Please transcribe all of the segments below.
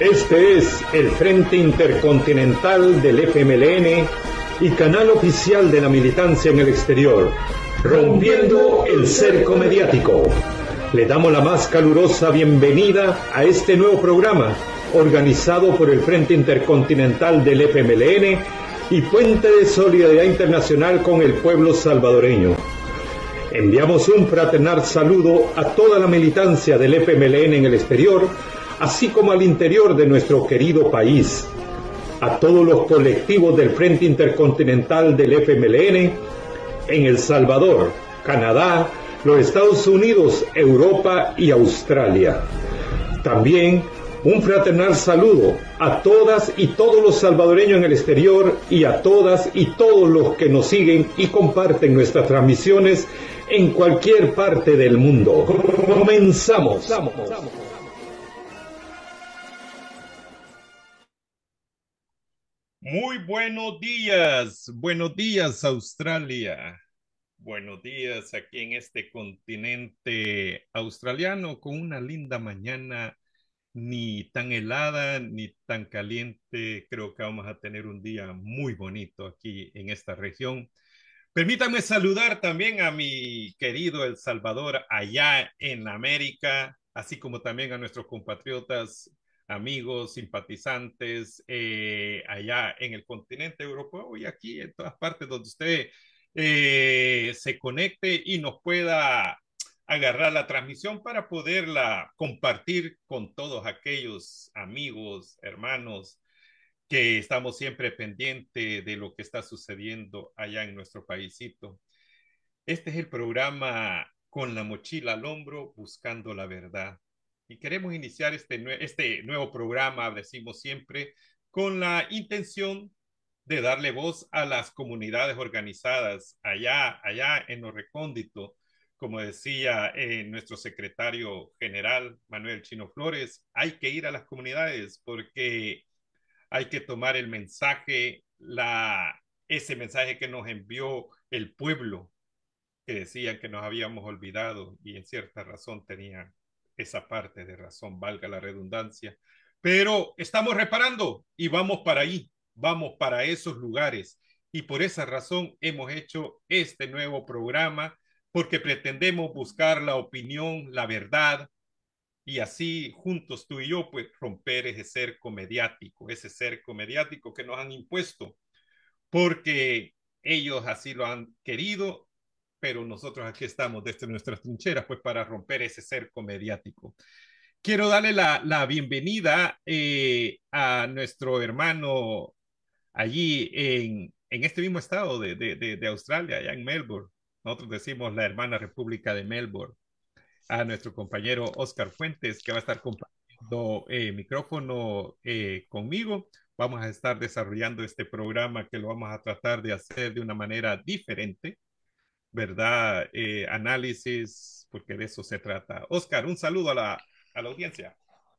Este es el Frente Intercontinental del FMLN y canal oficial de la militancia en el exterior, rompiendo el cerco mediático. Le damos la más calurosa bienvenida a este nuevo programa, organizado por el Frente Intercontinental del FMLN y Puente de Solidaridad Internacional con el pueblo salvadoreño. Enviamos un fraternal saludo a toda la militancia del FMLN en el exterior, así como al interior de nuestro querido país, a todos los colectivos del Frente Intercontinental del FMLN en El Salvador, Canadá, los Estados Unidos, Europa y Australia. También un fraternal saludo a todas y todos los salvadoreños en el exterior y a todas y todos los que nos siguen y comparten nuestras transmisiones en cualquier parte del mundo. Comenzamos. Muy buenos días Australia, buenos días aquí en este continente australiano con una linda mañana, ni tan helada ni tan caliente. Creo que vamos a tener un día muy bonito aquí en esta región. Permítanme saludar también a mi querido El Salvador allá en América, así como también a nuestros compatriotas, amigos, simpatizantes allá en el continente europeo y aquí en todas partes donde usted se conecte y nos pueda agarrar la transmisión para poderla compartir con todos aquellos amigos, hermanos que estamos siempre pendientes de lo que está sucediendo allá en nuestro paísito. Este es el programa Con la mochila al hombro, buscando la verdad. Y queremos iniciar este nuevo programa, decimos siempre, con la intención de darle voz a las comunidades organizadas allá en lo recóndito. Como decía nuestro secretario general, Manuel Chino Flores, hay que ir a las comunidades porque hay que tomar el mensaje, ese mensaje que nos envió el pueblo, que decían que nos habíamos olvidado y en cierta razón tenía esa parte de razón, valga la redundancia. Pero estamos reparando y vamos para ahí, vamos para esos lugares. Y por esa razón hemos hecho este nuevo programa, porque pretendemos buscar la opinión, la verdad, y así juntos tú y yo pues romper ese cerco mediático que nos han impuesto, porque ellos así lo han querido, pero nosotros aquí estamos desde nuestras trincheras pues para romper ese cerco mediático. Quiero darle la bienvenida a nuestro hermano allí en este mismo estado de Australia, allá en Melbourne. Nosotros decimos la hermana República de Melbourne, a nuestro compañero Oscar Fuentes, que va a estar compartiendo micrófono conmigo. Vamos a estar desarrollando este programa que lo vamos a tratar de hacer de una manera diferente, ¿verdad? Análisis, porque de eso se trata. Oscar, un saludo a la audiencia.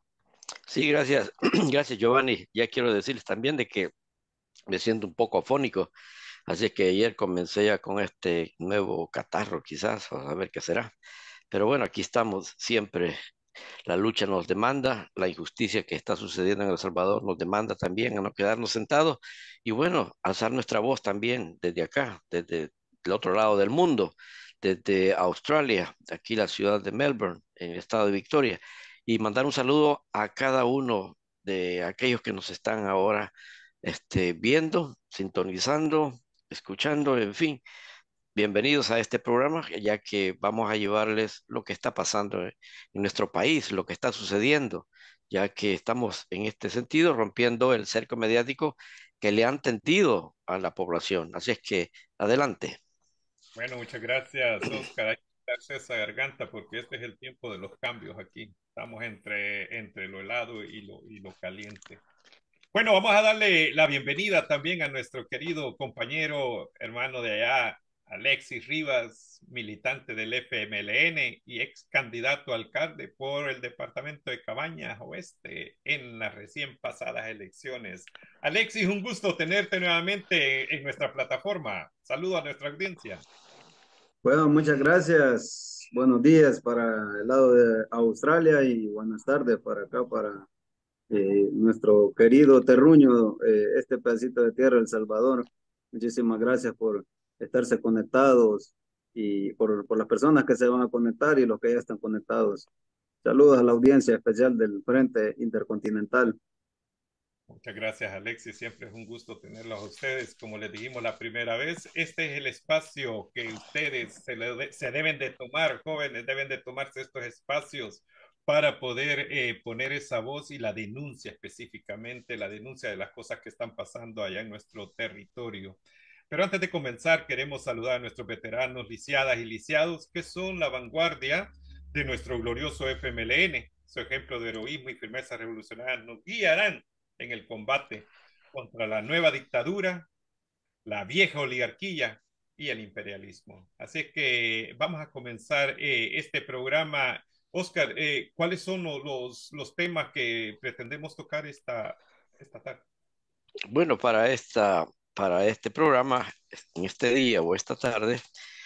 Sí, gracias. Gracias, Giovanni. Ya quiero decirles también de que me siento un poco afónico, así es que ayer comencé ya con este nuevo catarro, quizás, a ver qué será. Pero bueno, aquí estamos siempre. La lucha nos demanda, la injusticia que está sucediendo en El Salvador nos demanda también a no quedarnos sentados y bueno, alzar nuestra voz también desde acá, desde el otro lado del mundo, desde Australia, aquí la ciudad de Melbourne, en el estado de Victoria, y mandar un saludo a cada uno de aquellos que nos están ahora viendo, sintonizando, escuchando, en fin. Bienvenidos a este programa, ya que vamos a llevarles lo que está pasando en nuestro país, lo que está sucediendo, ya que estamos en este sentido rompiendo el cerco mediático que le han tendido a la población. Así es que adelante. Bueno, muchas gracias, Oscar. Hay que darse esa garganta porque este es el tiempo de los cambios aquí. Estamos entre lo helado y lo caliente. Bueno, vamos a darle la bienvenida también a nuestro querido compañero, hermano de allá, Alexis Rivas, militante del FMLN y ex candidato a alcalde por el departamento de Cabañas Oeste en las recién pasadas elecciones. Alexis, un gusto tenerte nuevamente en nuestra plataforma. Saludo a nuestra audiencia. Bueno, muchas gracias. Buenos días para el lado de Australia y buenas tardes para acá, para nuestro querido terruño, este pedacito de tierra, El Salvador. Muchísimas gracias por estarse conectados y por las personas que se van a conectar y los que ya están conectados. Saludos a la audiencia especial del Frente Intercontinental. Muchas gracias, Alexis. Siempre es un gusto tenerlos a ustedes. Como les dijimos la primera vez, este es el espacio que ustedes se deben de tomar, jóvenes, deben de tomarse estos espacios para poder poner esa voz y la denuncia específicamente, la denuncia de las cosas que están pasando allá en nuestro territorio. Pero antes de comenzar, queremos saludar a nuestros veteranos, lisiadas y lisiados, que son la vanguardia de nuestro glorioso FMLN. Su ejemplo de heroísmo y firmeza revolucionaria nos guiarán en el combate contra la nueva dictadura, la vieja oligarquía y el imperialismo. Así que vamos a comenzar este programa. Oscar, ¿cuáles son los temas que pretendemos tocar esta tarde? Bueno, para este programa, en este día o esta tarde,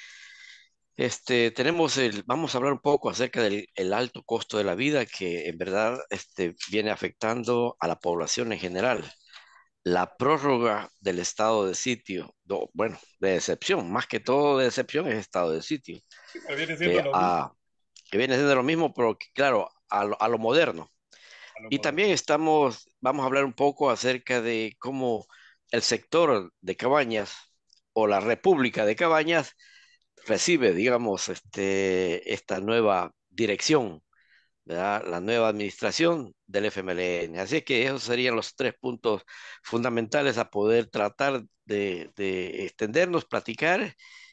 vamos a hablar un poco acerca del el alto costo de la vida que en verdad viene afectando a la población en general. La prórroga del estado de sitio, bueno, de excepción, más que todo de excepción es estado de sitio, Sí, pero viene siendo que, lo mismo a- que viene siendo lo mismo, pero que, claro, a lo moderno. a lo Y moderno. también vamos a hablar un poco acerca de cómo el sector de Cabañas o la República de Cabañas recibe, digamos, esta nueva dirección, ¿verdad? La nueva administración del FMLN. Así que esos serían los tres puntos fundamentales a poder tratar de extendernos, platicar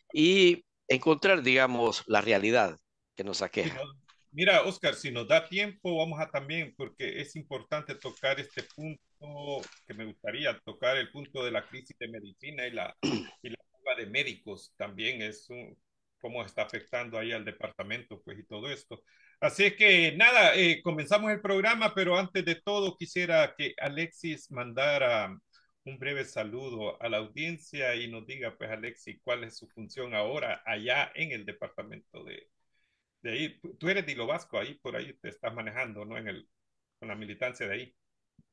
y encontrar, digamos, la realidad que nos Si aqueja. nos- Mira, Oscar, si nos da tiempo, vamos a también, porque es importante tocar este punto que me gustaría tocar, el punto de la crisis de medicina y la fuga de médicos también es cómo está afectando ahí al departamento, pues, y todo esto. Así que nada, comenzamos el programa, pero antes de todo quisiera que Alexis mandara un breve saludo a la audiencia y nos diga, pues, Alexis, cuál es su función ahora allá en el departamento de ahí. Tú eres de Hilo Vasco, ahí por ahí te estás manejando, ¿no? Con la militancia de ahí.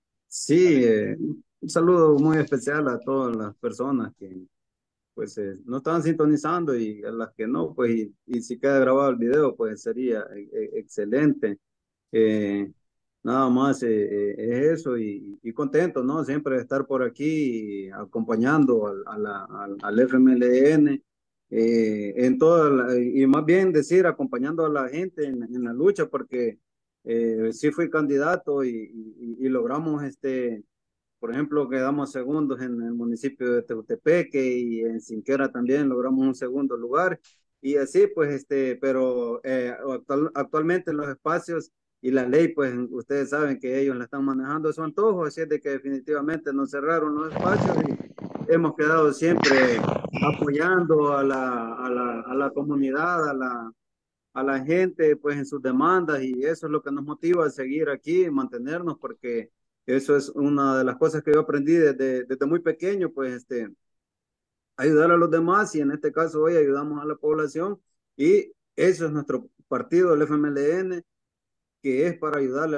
Sí, Alex. un saludo muy especial a todas las personas que pues no estaban sintonizando y a las que no, pues y si queda grabado el video, pues sería excelente. Eh, Nada más es eso y contento, ¿no? Siempre de estar por aquí acompañando al FMLN en y más bien decir, acompañando a la gente en la lucha, porque sí fui candidato y logramos por ejemplo, quedamos segundos en el municipio de Tehutepeque y en Sinquera también logramos un segundo lugar. Y así, pues, pero actualmente los espacios y la ley, pues, ustedes saben que ellos la están manejando a su antojo, así es de que definitivamente nos cerraron los espacios y hemos quedado siempre apoyando a la comunidad, a la gente pues en sus demandas y eso es lo que nos motiva a seguir aquí, mantenernos porque eso es una de las cosas que yo aprendí desde muy pequeño, pues ayudar a los demás y en este caso hoy ayudamos a la población y eso es nuestro partido, el FMLN, que es para ayudarle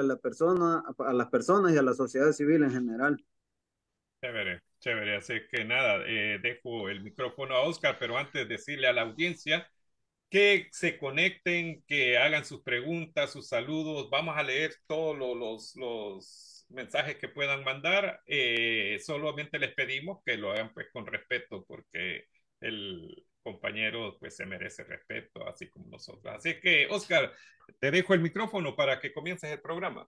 a las personas y a la sociedad civil en general. Chévere, chévere. Así que nada, dejo el micrófono a Oscar, pero antes decirle a la audiencia que se conecten, que hagan sus preguntas, sus saludos. Vamos a leer todos los mensajes que puedan mandar. Solamente les pedimos que lo hagan pues con respeto, porque el compañero pues se merece respeto, así como nosotros. Así que, Oscar, te dejo el micrófono para que comiences el programa.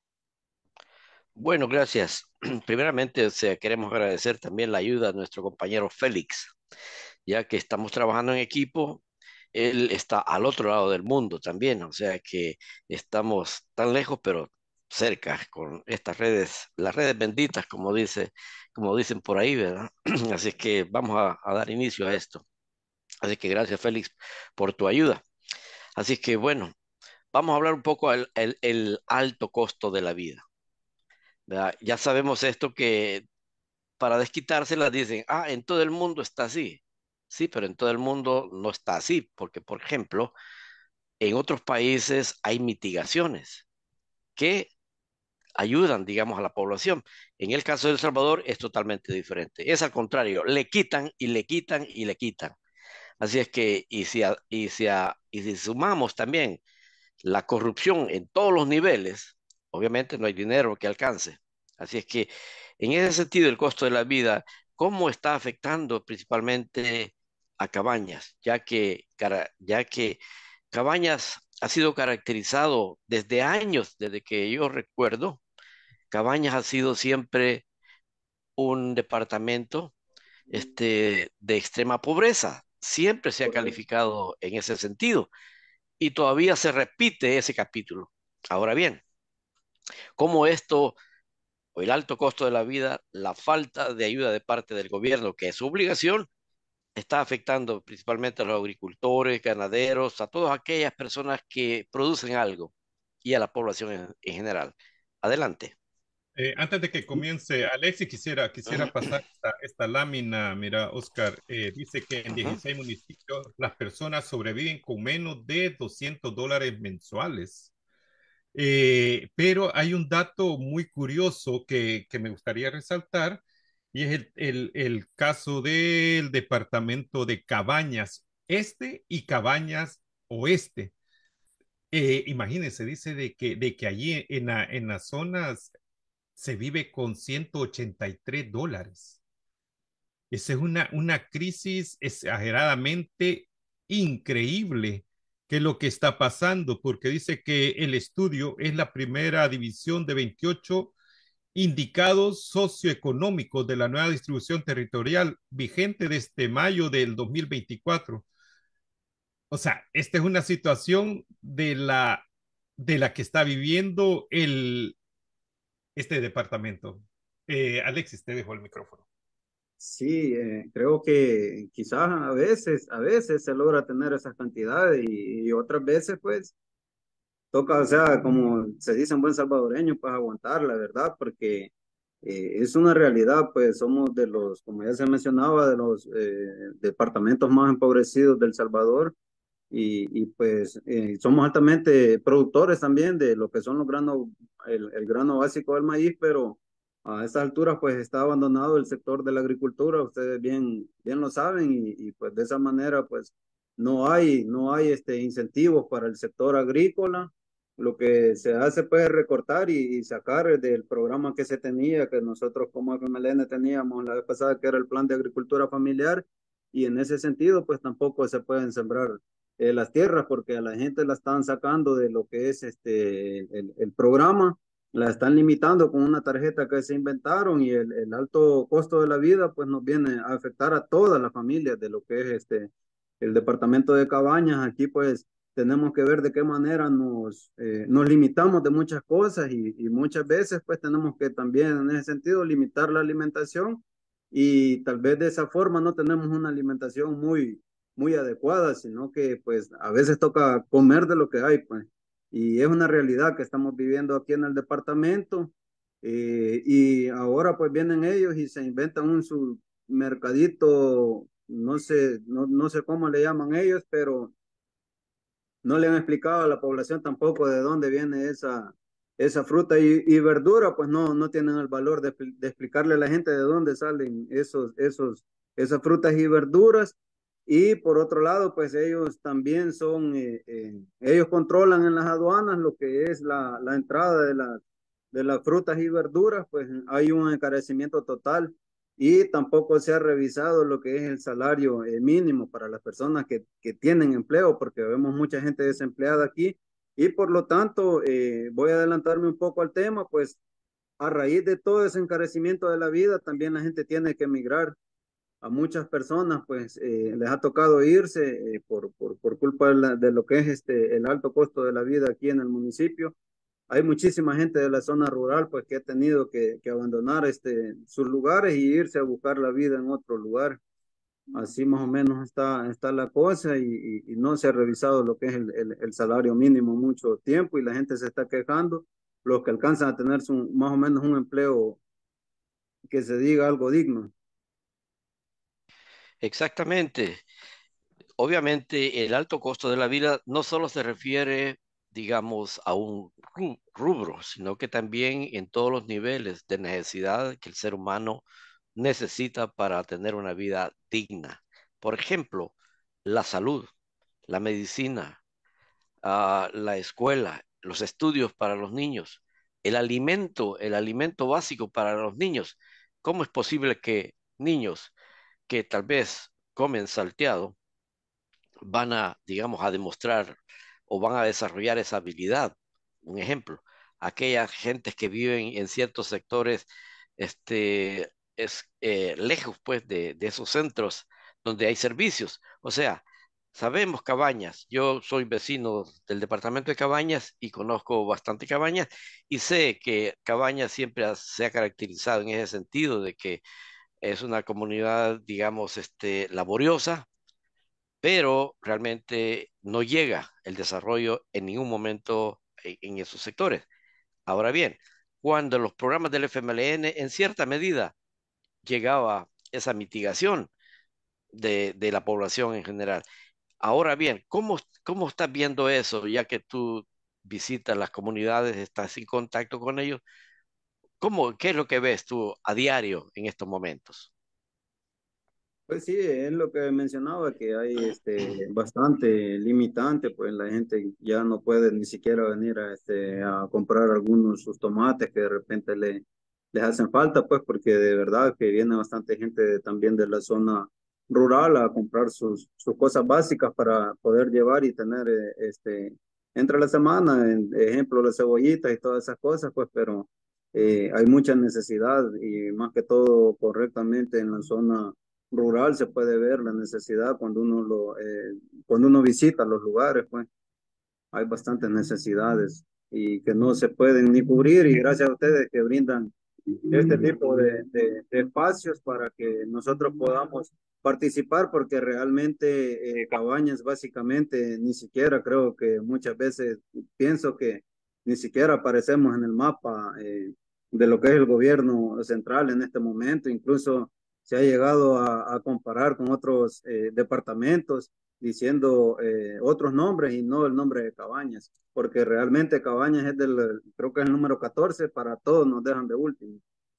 Bueno, gracias. Primeramente, o sea, queremos agradecer también la ayuda de nuestro compañero Félix, ya que estamos trabajando en equipo. Él está al otro lado del mundo también, o sea que estamos tan lejos, pero cerca con estas redes, las redes benditas, como dicen por ahí, ¿verdad? Así que vamos a dar inicio a esto. Así que gracias, Félix, por tu ayuda. Así que bueno, vamos a hablar un poco el alto costo de la vida, ¿verdad? Ya sabemos esto que para desquitárselas dicen, ah, en todo el mundo está así. Sí, pero en todo el mundo no está así, porque, por ejemplo, en otros países hay mitigaciones que ayudan, digamos, a la población. En el caso de El Salvador es totalmente diferente. Es al contrario, le quitan y le quitan y le quitan. Así es que, y si sumamos también la corrupción en todos los niveles, obviamente no hay dinero que alcance. Así es que, en ese sentido, el costo de la vida, ¿cómo está afectando principalmente a Cabañas? Ya que Cabañas ha sido caracterizado desde años, desde que yo recuerdo, Cabañas ha sido siempre un departamento de extrema pobreza. Siempre se ha Correcto. calificado en ese sentido y todavía se repite ese capítulo. Ahora bien, ¿cómo esto o el alto costo de la vida, la falta de ayuda de parte del gobierno, que es su obligación, está afectando principalmente a los agricultores, ganaderos, a todas aquellas personas que producen algo y a la población en general? Adelante. Antes de que comience, Alexi, quisiera Ujú, pasar esta lámina. Mira, Oscar, dice que en ujú. 16 municipios las personas sobreviven con menos de $200 mensuales. Pero hay un dato muy curioso que me gustaría resaltar y es el caso del departamento de Cabañas Este y Cabañas Oeste. Imagínense, dice de que allí en las zonas se vive con $183. Esa es una crisis exageradamente increíble que es lo que está pasando, porque dice que el estudio es la primera división de 28 indicados socioeconómicos de la nueva distribución territorial vigente desde mayo del 2024. O sea, esta es una situación de la que está viviendo este departamento. Alexis, te dejo el micrófono. Sí, creo que quizás a veces se logra tener esas cantidades y otras veces pues toca, o sea, como se dice en buen salvadoreño, pues aguantar, la verdad, porque es una realidad, pues somos de los, como ya se mencionaba, de los departamentos más empobrecidos del Salvador y pues somos altamente productores también de lo que son los granos, el grano básico del maíz, pero a estas alturas pues está abandonado el sector de la agricultura, ustedes bien lo saben pues de esa manera pues no hay incentivos para el sector agrícola. Lo que se hace pues es recortar y sacar del programa que se tenía, que nosotros como FMLN teníamos la vez pasada, que era el plan de agricultura familiar, y en ese sentido pues tampoco se pueden sembrar las tierras porque a la gente la están sacando de lo que es el programa, la están limitando con una tarjeta que se inventaron y el alto costo de la vida pues nos viene a afectar a todas las familias de lo que es el departamento de Cabañas. Aquí pues tenemos que ver de qué manera nos limitamos de muchas cosas y muchas veces pues tenemos que también en ese sentido limitar la alimentación y tal vez de esa forma no tenemos una alimentación muy adecuada, sino que pues a veces toca comer de lo que hay, pues. Y es una realidad que estamos viviendo aquí en el departamento. Y ahora pues vienen ellos y se inventan un su mercadito, no sé cómo le llaman ellos, pero no le han explicado a la población tampoco de dónde viene esa fruta y verdura, pues no tienen el valor de explicarle a la gente de dónde salen esas frutas y verduras. Y por otro lado, pues ellos también ellos controlan en las aduanas lo que es la entrada de las frutas y verduras, pues hay un encarecimiento total y tampoco se ha revisado lo que es el salario mínimo para las personas que tienen empleo, porque vemos mucha gente desempleada aquí y por lo tanto voy a adelantarme un poco al tema, pues a raíz de todo ese encarecimiento de la vida, también la gente tiene que emigrar. A muchas personas pues les ha tocado irse por culpa de lo que es el alto costo de la vida aquí en el municipio. Hay muchísima gente de la zona rural pues que ha tenido que abandonar sus lugares y irse a buscar la vida en otro lugar. Así más o menos está la cosa y no se ha revisado lo que es el salario mínimo mucho tiempo y la gente se está quejando. Los que alcanzan a tener más o menos un empleo que se diga algo digno. Exactamente. Obviamente, el alto costo de la vida no solo se refiere, digamos, a un rubro, sino que también en todos los niveles de necesidad que el ser humano necesita para tener una vida digna. Por ejemplo, la salud, la medicina, la escuela, los estudios para los niños, el alimento básico para los niños. ¿Cómo es posible que niños que tal vez comen salteado van a, digamos, a demostrar o van a desarrollar esa habilidad? Un ejemplo, aquellas gentes que viven en ciertos sectores, lejos pues de esos centros donde hay servicios. O sea, sabemos Cabañas, yo soy vecino del departamento de Cabañas y conozco bastante Cabañas y sé que Cabañas siempre se ha caracterizado en ese sentido de que es una comunidad, digamos, laboriosa, pero realmente no llega el desarrollo en ningún momento en esos sectores. Ahora bien, cuando los programas del FMLN en cierta medida llegaba esa mitigación de la población en general. Ahora bien, ¿cómo estás viendo eso, ya que tú visitas las comunidades, estás en contacto con ellos? ¿Qué es lo que ves tú a diario en estos momentos? Pues sí, es lo que mencionaba, que hay bastante limitante, pues la gente ya no puede ni siquiera venir a comprar algunos sus tomates que de repente les hacen falta, pues porque de verdad que viene bastante gente también de la zona rural a comprar sus cosas básicas para poder llevar y tener entre la semana, en ejemplo, las cebollitas y todas esas cosas, pues, pero hay mucha necesidad y más que todo correctamente en la zona rural se puede ver la necesidad cuando uno visita los lugares, pues hay bastantes necesidades y que no se pueden ni cubrir y gracias a ustedes que brindan este tipo de espacios para que nosotros podamos participar porque realmente Cabañas básicamente ni siquiera creo que muchas veces pienso que ni siquiera aparecemos en el mapa de lo que es el gobierno central en este momento, incluso se ha llegado a comparar con otros departamentos diciendo otros nombres y no el nombre de Cabañas, porque realmente Cabañas es creo que es el número 14 para todos nos dejan de último.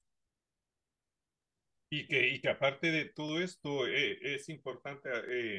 Y que aparte de todo esto, es importante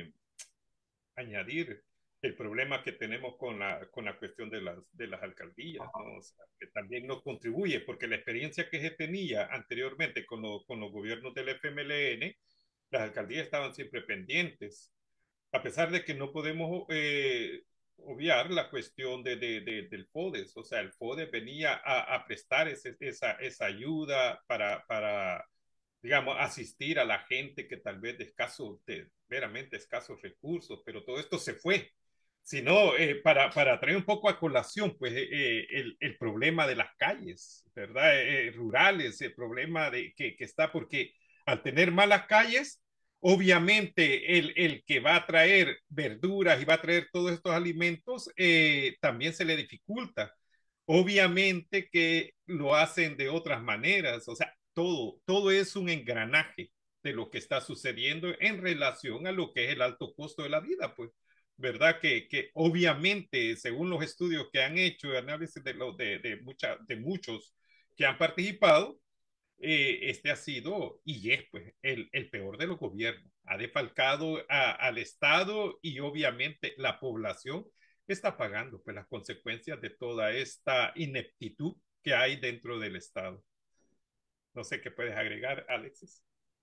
añadir el problema que tenemos con la cuestión de las alcaldías, ¿no? O sea, que también nos contribuye, porque la experiencia que se tenía anteriormente con los gobiernos del FMLN, las alcaldías estaban siempre pendientes, a pesar de que no podemos obviar la cuestión del FODES, o sea, el FODES venía a prestar esa ayuda para, digamos, asistir a la gente que tal vez de veramente escasos recursos, pero todo esto se fue. Sino, para traer un poco a colación, pues el problema de las calles, ¿verdad? Rurales, el problema que está, porque al tener malas calles, obviamente el que va a traer verduras y va a traer todos estos alimentos, también se le dificulta. Obviamente que lo hacen de otras maneras, o sea, todo es un engranaje de lo que está sucediendo en relación a lo que es el alto costo de la vida, pues, ¿verdad? Que obviamente, según los estudios que han hecho, análisis de muchos que han participado, este ha sido y es pues el peor de los gobiernos. Ha defalcado al Estado y obviamente la población está pagando pues las consecuencias de toda esta ineptitud que hay dentro del Estado. No sé qué puedes agregar, Alexis.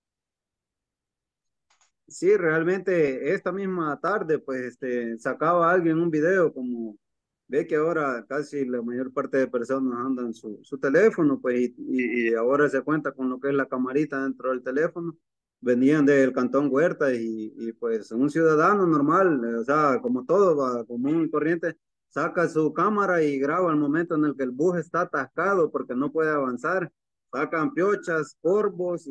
Sí, realmente esta misma tarde, pues, sacaba alguien un video como ve que ahora casi la mayor parte de personas andan su teléfono, pues, y ahora se cuenta con lo que es la camarita dentro del teléfono. Venían del Cantón Huerta pues un ciudadano normal, o sea, como todo, va, común y corriente, saca su cámara y graba el momento en el que el bus está atascado porque no puede avanzar. Sacan piochas, corvos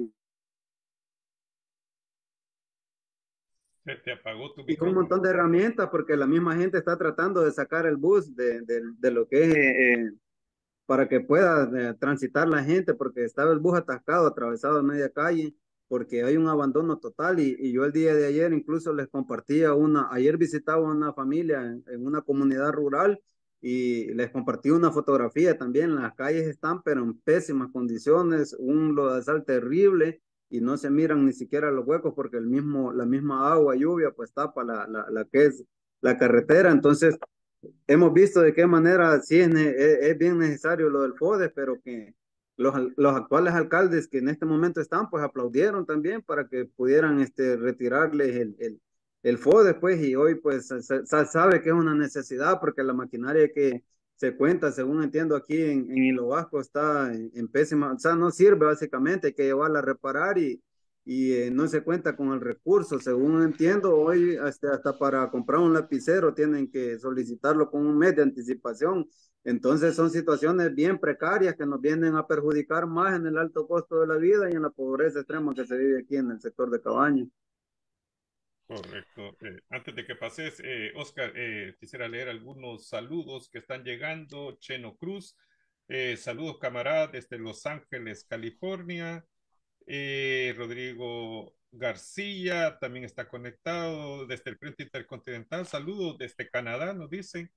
Se te apagó tu y un micrófono. montón de herramientas porque la misma gente está tratando de sacar el bus de lo que es para que pueda transitar la gente porque estaba el bus atascado, atravesado en media calle porque hay un abandono total y yo el día de ayer incluso les compartía ayer visitaba una familia en una comunidad rural y les compartí una fotografía también. Las calles están, pero en pésimas condiciones, un lodazal terrible y no se miran ni siquiera los huecos porque la misma agua, lluvia, pues tapa la que es la carretera. Entonces, hemos visto de qué manera sí es bien necesario lo del FODES, pero que los actuales alcaldes que en este momento están, pues aplaudieron también para que pudieran retirarles el FODES, pues, y hoy pues sabe que es una necesidad porque la maquinaria que se cuenta, según entiendo aquí en Hilo Vasco, está en pésima, o sea, no sirve básicamente, hay que llevarla a reparar y no se cuenta con el recurso. Según entiendo, hoy hasta para comprar un lapicero tienen que solicitarlo con un mes de anticipación. Entonces son situaciones bien precarias que nos vienen a perjudicar más en el alto costo de la vida y en la pobreza extrema que se vive aquí en el sector de Cabañas. Correcto. Antes de que pases, Oscar, quisiera leer algunos saludos que están llegando. Cheno Cruz, saludos camaradas desde Los Ángeles, California. Rodrigo García también está conectado desde el Frente Intercontinental. Saludos desde Canadá, nos dicen.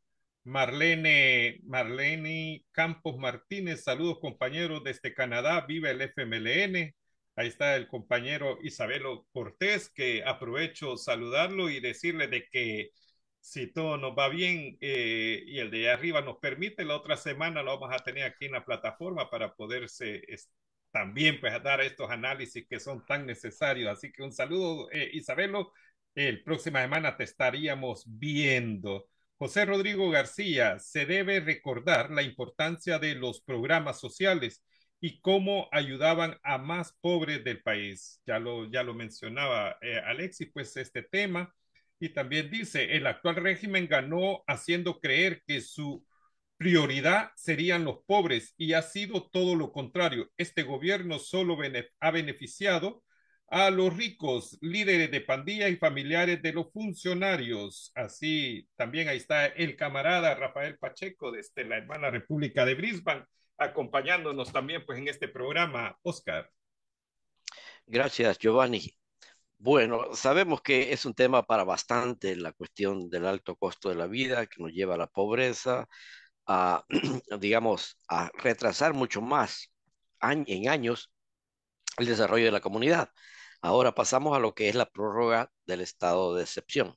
Marlene Campos Martínez, saludos compañeros desde Canadá, viva el FMLN. Ahí está el compañero Isabelo Cortés, que aprovecho saludarlo y decirle de que si todo nos va bien y el de arriba nos permite, la otra semana lo vamos a tener aquí en la plataforma para poderse también pues dar estos análisis que son tan necesarios. Así que un saludo, Isabelo. El próxima semana te estaríamos viendo. José Rodrigo García, se debe recordar la importancia de los programas sociales y cómo ayudaban a más pobres del país. Ya lo mencionaba Alexis, pues este tema. Y también dice, el actual régimen ganó haciendo creer que su prioridad serían los pobres y ha sido todo lo contrario. Este gobierno solo ha beneficiado a los ricos, líderes de pandillas y familiares de los funcionarios. Así también ahí está el camarada Rafael Pacheco desde la hermana República de Brisbane, acompañándonos también pues en este programa, Oscar. Gracias, Giovanni. Bueno, sabemos que es un tema para bastante la cuestión del alto costo de la vida que nos lleva a la pobreza, a, digamos, a retrasar mucho más en años el desarrollo de la comunidad. Ahora pasamos a lo que es la prórroga del estado de excepción.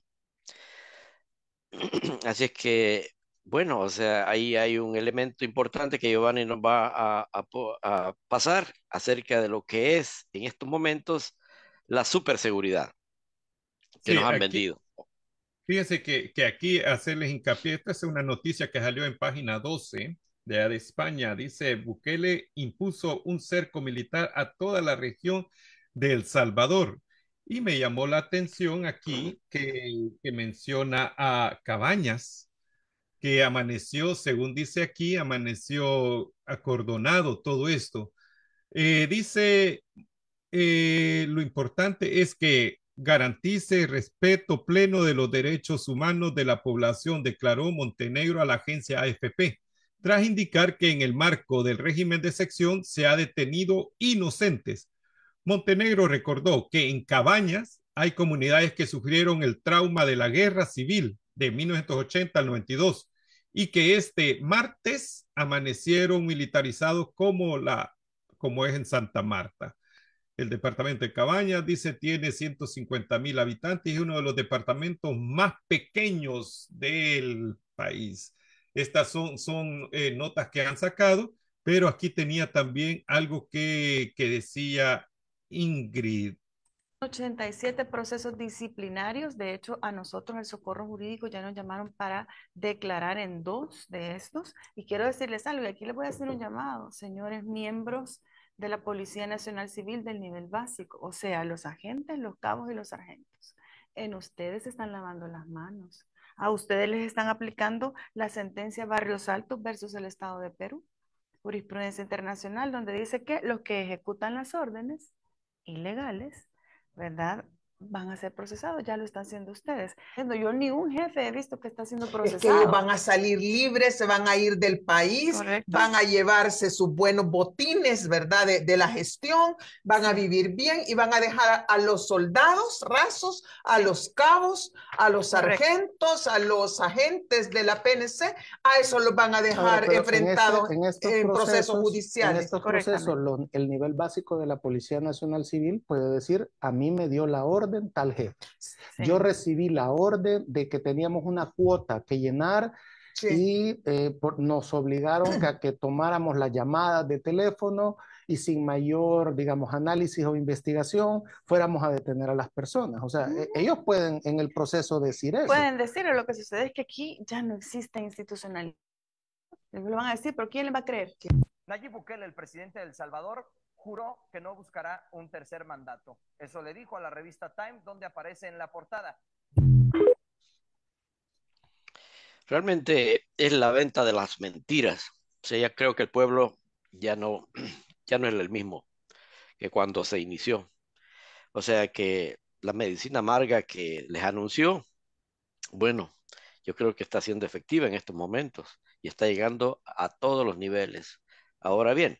Así es que, bueno, o sea, ahí hay un elemento importante que Giovanni nos va a pasar acerca de lo que es en estos momentos la superseguridad que Sí, nos han aquí, vendido. fíjense que aquí hacerles hincapié, esta es una noticia que salió en página 12 de España. Dice, Bukele impuso un cerco militar a toda la región de El Salvador. Y me llamó la atención aquí que menciona a Cabañas, que amaneció, según dice aquí, amaneció acordonado todo esto. Dice lo importante es que garantice respeto pleno de los derechos humanos de la población, declaró Montenegro a la agencia AFP, tras indicar que en el marco del régimen de sección se ha detenido inocentes. Montenegro recordó que en Cabañas hay comunidades que sufrieron el trauma de la guerra civil de 1980 al 92 y que este martes amanecieron militarizados como es en Santa Marta. El departamento de Cabañas, dice, tiene 150,000 habitantes y es uno de los departamentos más pequeños del país. Estas son notas que han sacado, pero aquí tenía también algo que decía Ingrid. 87 procesos disciplinarios. De hecho, a nosotros el Socorro Jurídico ya nos llamaron para declarar en 2 de estos. Y quiero decirles algo, y aquí les voy a hacer un llamado, señores miembros de la Policía Nacional Civil del nivel básico, o sea, los agentes, los cabos y los sargentos. En ustedes se están lavando las manos. A ustedes les están aplicando la sentencia Barrios Altos versus el Estado de Perú, jurisprudencia internacional, donde dice que los que ejecutan las órdenes ilegales, ¿verdad? van a ser procesados, ya lo están haciendo ustedes. Yo ni un jefe he visto que está siendo Es que procesado. ellos van a salir libres, se van a ir del país, Correcto. van a llevarse sus buenos botines, ¿verdad? De la gestión, van a vivir bien y van a dejar a los soldados rasos, a los cabos, a los sargentos, a los agentes de la PNC, a eso los van a dejar enfrentados en procesos judiciales. En estos procesos, el nivel básico de la Policía Nacional Civil puede decir, a mí me dio la orden tal jefe. Sí. Yo recibí la orden de que teníamos una cuota que llenar, sí, y nos obligaron a que tomáramos las llamadas de teléfono y sin mayor, digamos, análisis o investigación, fuéramos a detener a las personas. O sea, ellos pueden en el proceso decir eso. Pueden decirlo, lo que sucede es que aquí ya no existe institucionalidad. Lo van a decir, pero ¿quién les va a creer? Nayib Bukele, el presidente de El Salvador, juró que no buscará un tercer mandato. Eso le dijo a la revista Time, donde aparece en la portada. Realmente es la venta de las mentiras. O sea, ya creo que el pueblo ya no es el mismo que cuando se inició. O sea que la medicina amarga que les anunció, bueno, yo creo que está siendo efectiva en estos momentos y está llegando a todos los niveles. Ahora bien,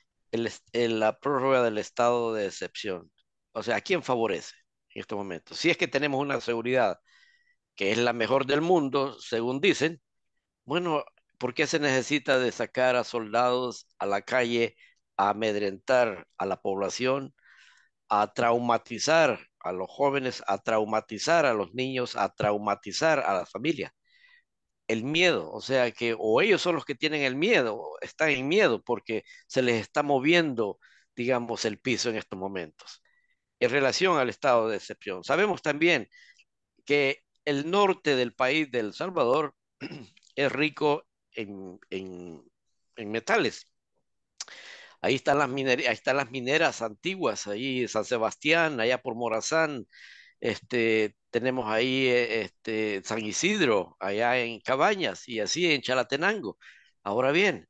la prórroga del estado de excepción, o sea, ¿a quién favorece en estos momentos? Si es que tenemos una seguridad que es la mejor del mundo, según dicen, bueno, ¿por qué se necesita de sacar a soldados a la calle a amedrentar a la población, a traumatizar a los jóvenes, a traumatizar a los niños, a traumatizar a la familia? El miedo, o sea que o ellos son los que tienen el miedo, están en miedo porque se les está moviendo, digamos, el piso en estos momentos. En relación al estado de excepción, sabemos también que el norte del país de El Salvador es rico en metales. Ahí están las mineras antiguas, ahí San Sebastián, allá por Morazán, tenemos ahí San Isidro, allá en Cabañas y así en Chalatenango. Ahora bien,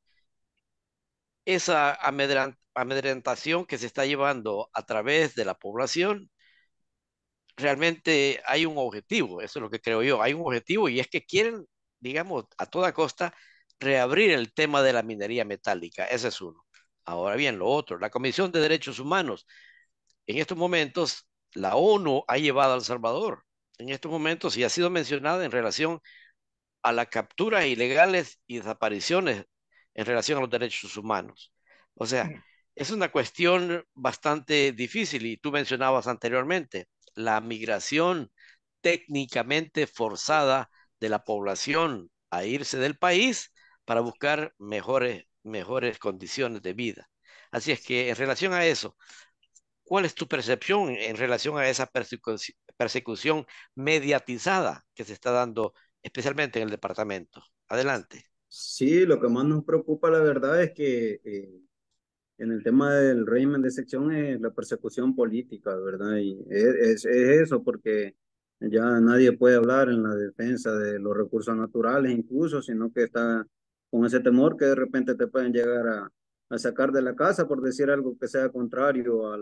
esa amedrentación que se está llevando a través de la población, realmente hay un objetivo, eso es lo que creo yo, hay un objetivo y es que quieren, digamos, a toda costa reabrir el tema de la minería metálica, ese es uno. Ahora bien, lo otro, la Comisión de Derechos Humanos, en estos momentos la ONU ha llevado a El Salvador, en estos momentos, y ha sido mencionada en relación a las capturas ilegales y desapariciones en relación a los derechos humanos. O sea, es una cuestión bastante difícil y tú mencionabas anteriormente la migración técnicamente forzada de la población a irse del país para buscar mejores condiciones de vida. Así es que en relación a eso, ¿cuál es tu percepción en relación a esa persecución mediatizada que se está dando, especialmente en el departamento? Adelante. Sí, lo que más nos preocupa, la verdad, es que en el tema del régimen de excepción es la persecución política, ¿verdad? Y es eso, porque ya nadie puede hablar en la defensa de los recursos naturales, incluso, sino que está con ese temor que de repente te pueden llegar a sacar de la casa por decir algo que sea contrario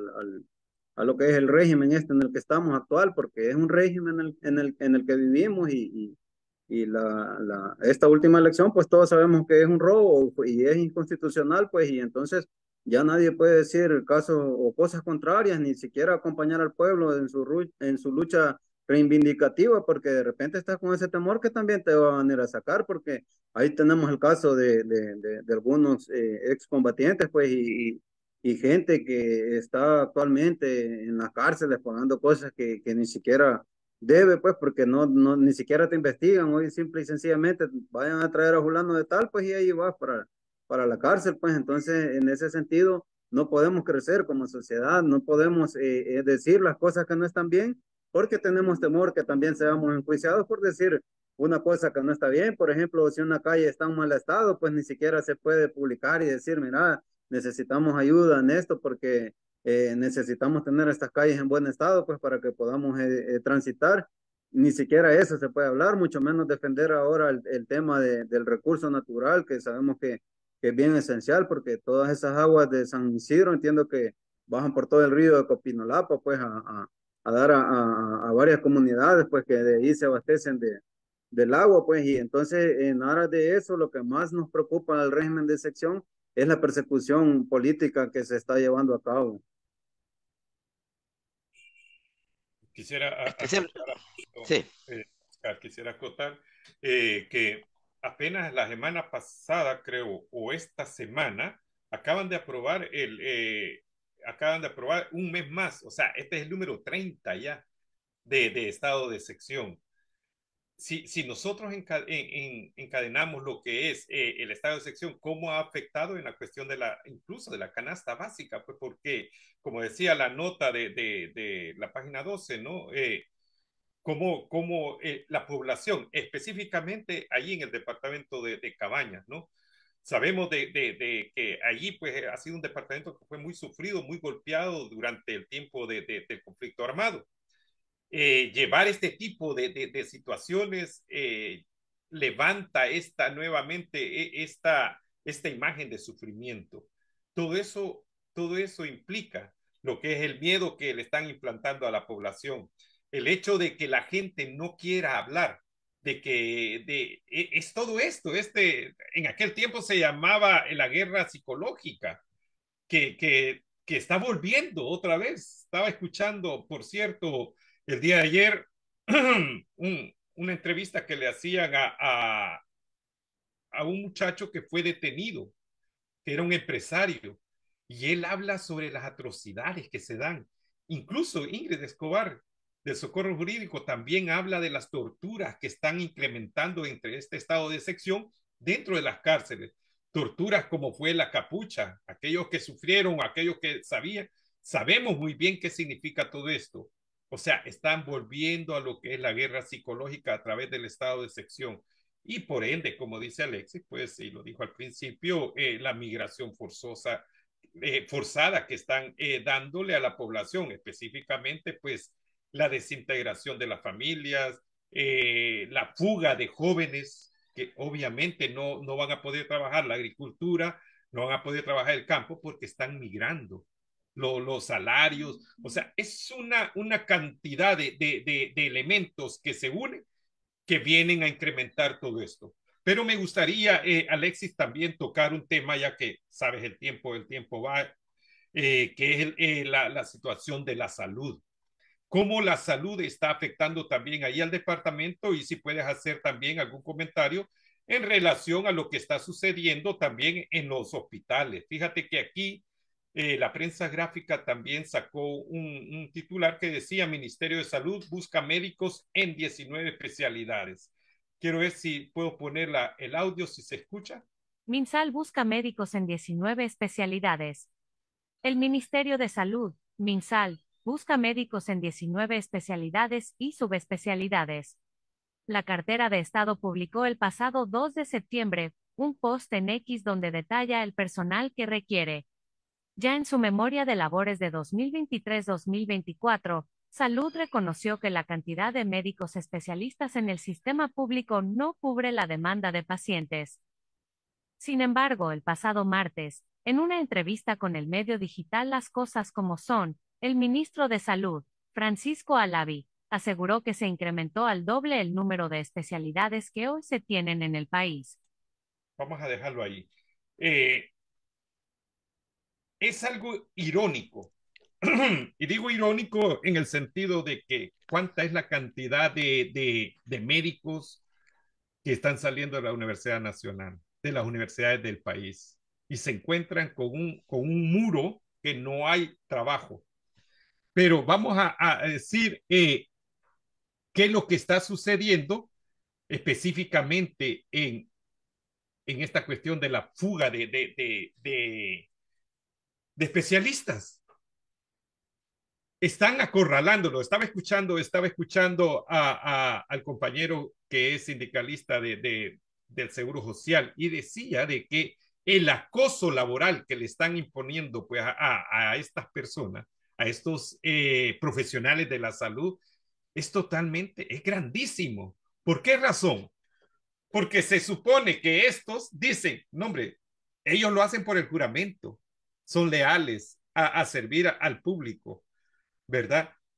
a lo que es el régimen en el que estamos actual, porque es un régimen en el que vivimos y esta última elección, pues todos sabemos que es un robo y es inconstitucional, pues, y entonces ya nadie puede decir casos o cosas contrarias, ni siquiera acompañar al pueblo en su lucha reivindicativa, porque de repente estás con ese temor que también te van a venir a sacar, porque ahí tenemos el caso de algunos excombatientes, pues, y gente que está actualmente en las cárceles pagando cosas que ni siquiera debe, pues, porque ni siquiera te investigan, hoy simple y sencillamente vayan a traer a fulano de tal, pues, y ahí vas para la cárcel, pues, entonces, en ese sentido, no podemos crecer como sociedad, no podemos decir las cosas que no están bien, porque tenemos temor que también seamos enjuiciados por decir una cosa que no está bien. Por ejemplo, si una calle está en mal estado, pues ni siquiera se puede publicar y decir, mira, necesitamos ayuda en esto porque necesitamos tener estas calles en buen estado, pues para que podamos transitar. Ni siquiera eso se puede hablar, mucho menos defender ahora el tema del recurso natural, que sabemos que es bien esencial, porque todas esas aguas de San Isidro entiendo que bajan por todo el río de Copinolapa, pues a a dar a varias comunidades, pues que de ahí se abastecen del agua, pues, y entonces en aras de eso, lo que más nos preocupa al régimen de excepción es la persecución política que se está llevando a cabo. Quisiera Es que siempre, acotar a esto, sí, Oscar, quisiera acotar que apenas la semana pasada, creo, o esta semana, acaban de aprobar acaban de aprobar un mes más, o sea, este es el número 30 ya de estado de excepción. Si nosotros encadenamos lo que es el estado de excepción, cómo ha afectado en la cuestión incluso de la canasta básica, pues porque, como decía la nota de la página 12, ¿no? Como la población, específicamente allí en el departamento de Cabañas, ¿no? Sabemos de que allí pues ha sido un departamento que fue muy sufrido, muy golpeado durante el tiempo del conflicto armado. Llevar este tipo de situaciones levanta nuevamente esta imagen de sufrimiento. Todo eso, todo eso implica lo que es el miedo que le están implantando a la población. El hecho de que la gente no quiera hablar, es todo esto. En aquel tiempo se llamaba la guerra psicológica, que está volviendo otra vez. Estaba escuchando, por cierto, el día de ayer una entrevista que le hacían a un muchacho que fue detenido, que era un empresario, y él habla sobre las atrocidades que se dan. Incluso Ingrid Escobar del Socorro Jurídico también habla de las torturas que están incrementando entre este estado de sección dentro de las cárceles. Torturas como fue la capucha, aquellos que sufrieron, aquellos que sabemos muy bien qué significa todo esto. O sea, están volviendo a lo que es la guerra psicológica a través del estado de sección. Y por ende, como dice Alexis, pues, y lo dijo al principio, la migración forzada que están dándole a la población, específicamente, pues, la desintegración de las familias, la fuga de jóvenes que obviamente no van a poder trabajar la agricultura, no van a poder trabajar el campo porque están migrando. Los salarios, o sea, es una cantidad de elementos que se unen que vienen a incrementar todo esto. Pero me gustaría, Alexis, también tocar un tema, ya que sabes, el tiempo va, que es la situación de la salud. Cómo la salud está afectando también ahí al departamento y si puedes hacer también algún comentario en relación a lo que está sucediendo también en los hospitales. Fíjate que aquí la prensa gráfica también sacó un titular que decía Ministerio de Salud busca médicos en 19 especialidades. Quiero ver si puedo poner el audio, si se escucha. MinSal busca médicos en 19 especialidades. El Ministerio de Salud, MinSal, busca médicos en 19 especialidades y subespecialidades. La cartera de Estado publicó el pasado 2 de septiembre un post en X donde detalla el personal que requiere. Ya en su memoria de labores de 2023-2024, Salud reconoció que la cantidad de médicos especialistas en el sistema público no cubre la demanda de pacientes. Sin embargo, el pasado martes, en una entrevista con el medio digital Las Cosas Como Son, el ministro de Salud, Francisco Alavi, aseguró que se incrementó al doble el número de especialidades que hoy se tienen en el país. Vamos a dejarlo ahí. Es algo irónico. Y digo irónico en el sentido de que cuánta es la cantidad de médicos que están saliendo de la Universidad Nacional, de las universidades del país, y se encuentran con un muro que no hay trabajo. Pero vamos a decir qué es lo que está sucediendo específicamente en esta cuestión de la fuga de especialistas. Están acorralándolo. Estaba escuchando al compañero que es sindicalista del Seguro Social y decía de que el acoso laboral que le están imponiendo pues, a estas personas, a estos profesionales de la salud, es grandísimo. ¿Por qué razón? Porque se supone que estos dicen, no hombre, ellos lo hacen por el juramento, son leales a servir al público, ¿verdad?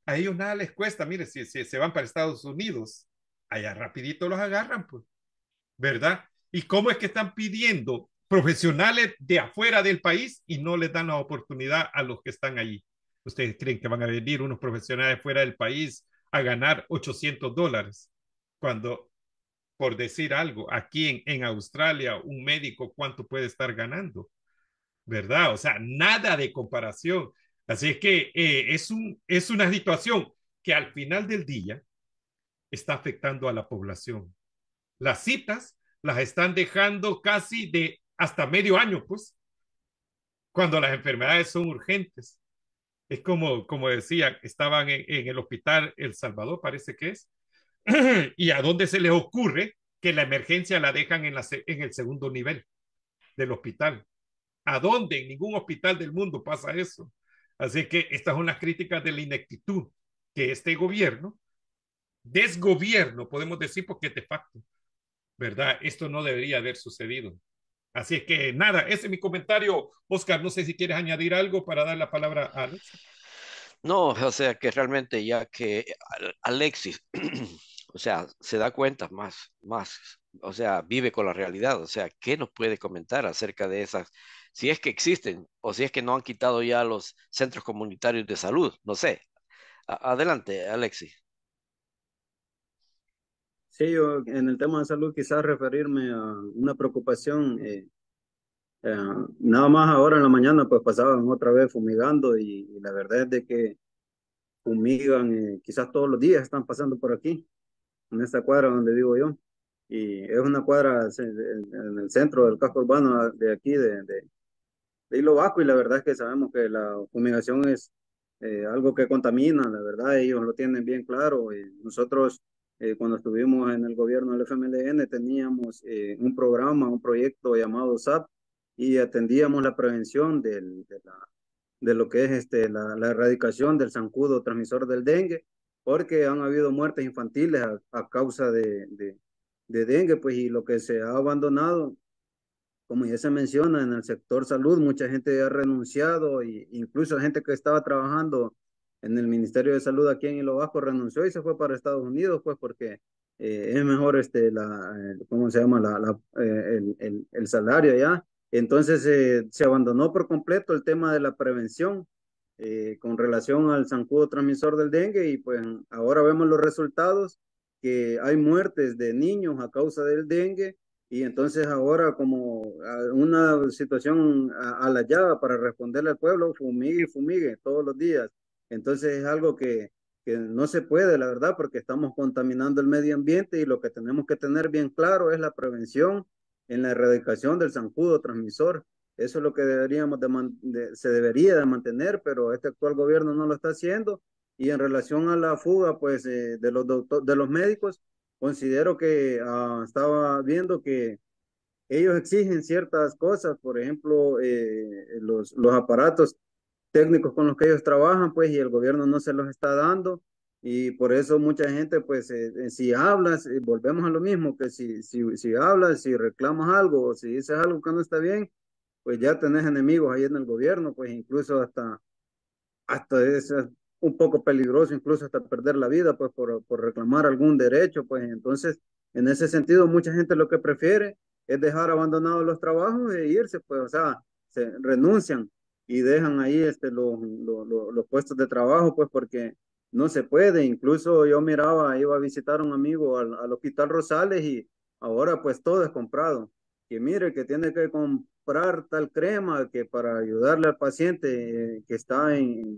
A ellos nada les cuesta, mire, si se van para Estados Unidos, allá rapidito los agarran, pues, ¿verdad? ¿Y cómo es que están pidiendo profesionales de afuera del país y no les dan la oportunidad a los que están allí? ¿Ustedes creen que van a venir unos profesionales fuera del país a ganar $800? Cuando, por decir algo, aquí en Australia, un médico, ¿cuánto puede estar ganando? ¿Verdad? O sea, nada de comparación. Así es que es una situación que al final del día está afectando a la población. Las citas las están dejando casi de hasta medio año, pues, cuando las enfermedades son urgentes. Es como decía, estaban en el hospital El Salvador, parece que es, y a dónde se les ocurre que la emergencia la dejan en el segundo nivel del hospital. ¿A dónde? En ningún hospital del mundo pasa eso. Así que estas son las críticas de la ineptitud que este gobierno, desgobierno, podemos decir, porque de facto, ¿verdad? Esto no debería haber sucedido. Así es que nada, ese es mi comentario. Oscar, no sé si quieres añadir algo para dar la palabra a Alex. No, o sea que realmente ya que Alexis, o sea, se da cuenta o sea, vive con la realidad, o sea, ¿qué nos puede comentar acerca de esas, si es que existen o si es que no han quitado ya los centros comunitarios de salud? No sé. Adelante, Alexis. Sí, yo en el tema de salud quizás referirme a una preocupación. Eh, Nada más ahora en la mañana pues pasaban otra vez fumigando y la verdad es de que fumigan, quizás todos los días están pasando por aquí, en esta cuadra donde vivo yo. Y es una cuadra en el centro del casco urbano de aquí, de Hilo Bajo, y la verdad es que sabemos que la fumigación es algo que contamina, la verdad, ellos lo tienen bien claro. Nosotros, cuando estuvimos en el gobierno del FMLN, teníamos un programa, un proyecto llamado SAP, y atendíamos la prevención de lo que es la erradicación del zancudo transmisor del dengue, porque han habido muertes infantiles a causa de dengue, pues, y lo que se ha abandonado, como ya se menciona, en el sector salud, mucha gente ha renunciado, e incluso gente que estaba trabajando en el Ministerio de Salud aquí en Hilo Bajo renunció y se fue para Estados Unidos, pues porque es mejor ¿cómo se llama? El salario allá. Entonces se abandonó por completo el tema de la prevención con relación al zancudo transmisor del dengue, y pues ahora vemos los resultados, que hay muertes de niños a causa del dengue. Y entonces ahora, como una situación a la llave para responderle al pueblo, fumigue y fumigue todos los días. Entonces es algo que no se puede, la verdad, porque estamos contaminando el medio ambiente, y lo que tenemos que tener bien claro es la prevención en la erradicación del zancudo transmisor. Eso es lo que se debería de mantener, pero este actual gobierno no lo está haciendo. Y en relación a la fuga, pues, de los médicos, considero que estaba viendo que ellos exigen ciertas cosas, por ejemplo, los aparatos técnicos con los que ellos trabajan, pues, y el gobierno no se los está dando. Y por eso mucha gente, pues, si hablas, volvemos a lo mismo, que si hablas, si reclamas algo, o si dices algo que no está bien, pues ya tenés enemigos ahí en el gobierno, pues incluso hasta es un poco peligroso, incluso hasta perder la vida, pues por reclamar algún derecho, pues entonces, en ese sentido, mucha gente lo que prefiere es dejar abandonados los trabajos e irse, pues, o sea, se renuncian y dejan ahí los puestos de trabajo, pues porque no se puede. Incluso yo miraba, iba a visitar a un amigo al Hospital Rosales, y ahora pues todo es comprado. Que mire que tiene que comprar tal crema que para ayudarle al paciente que está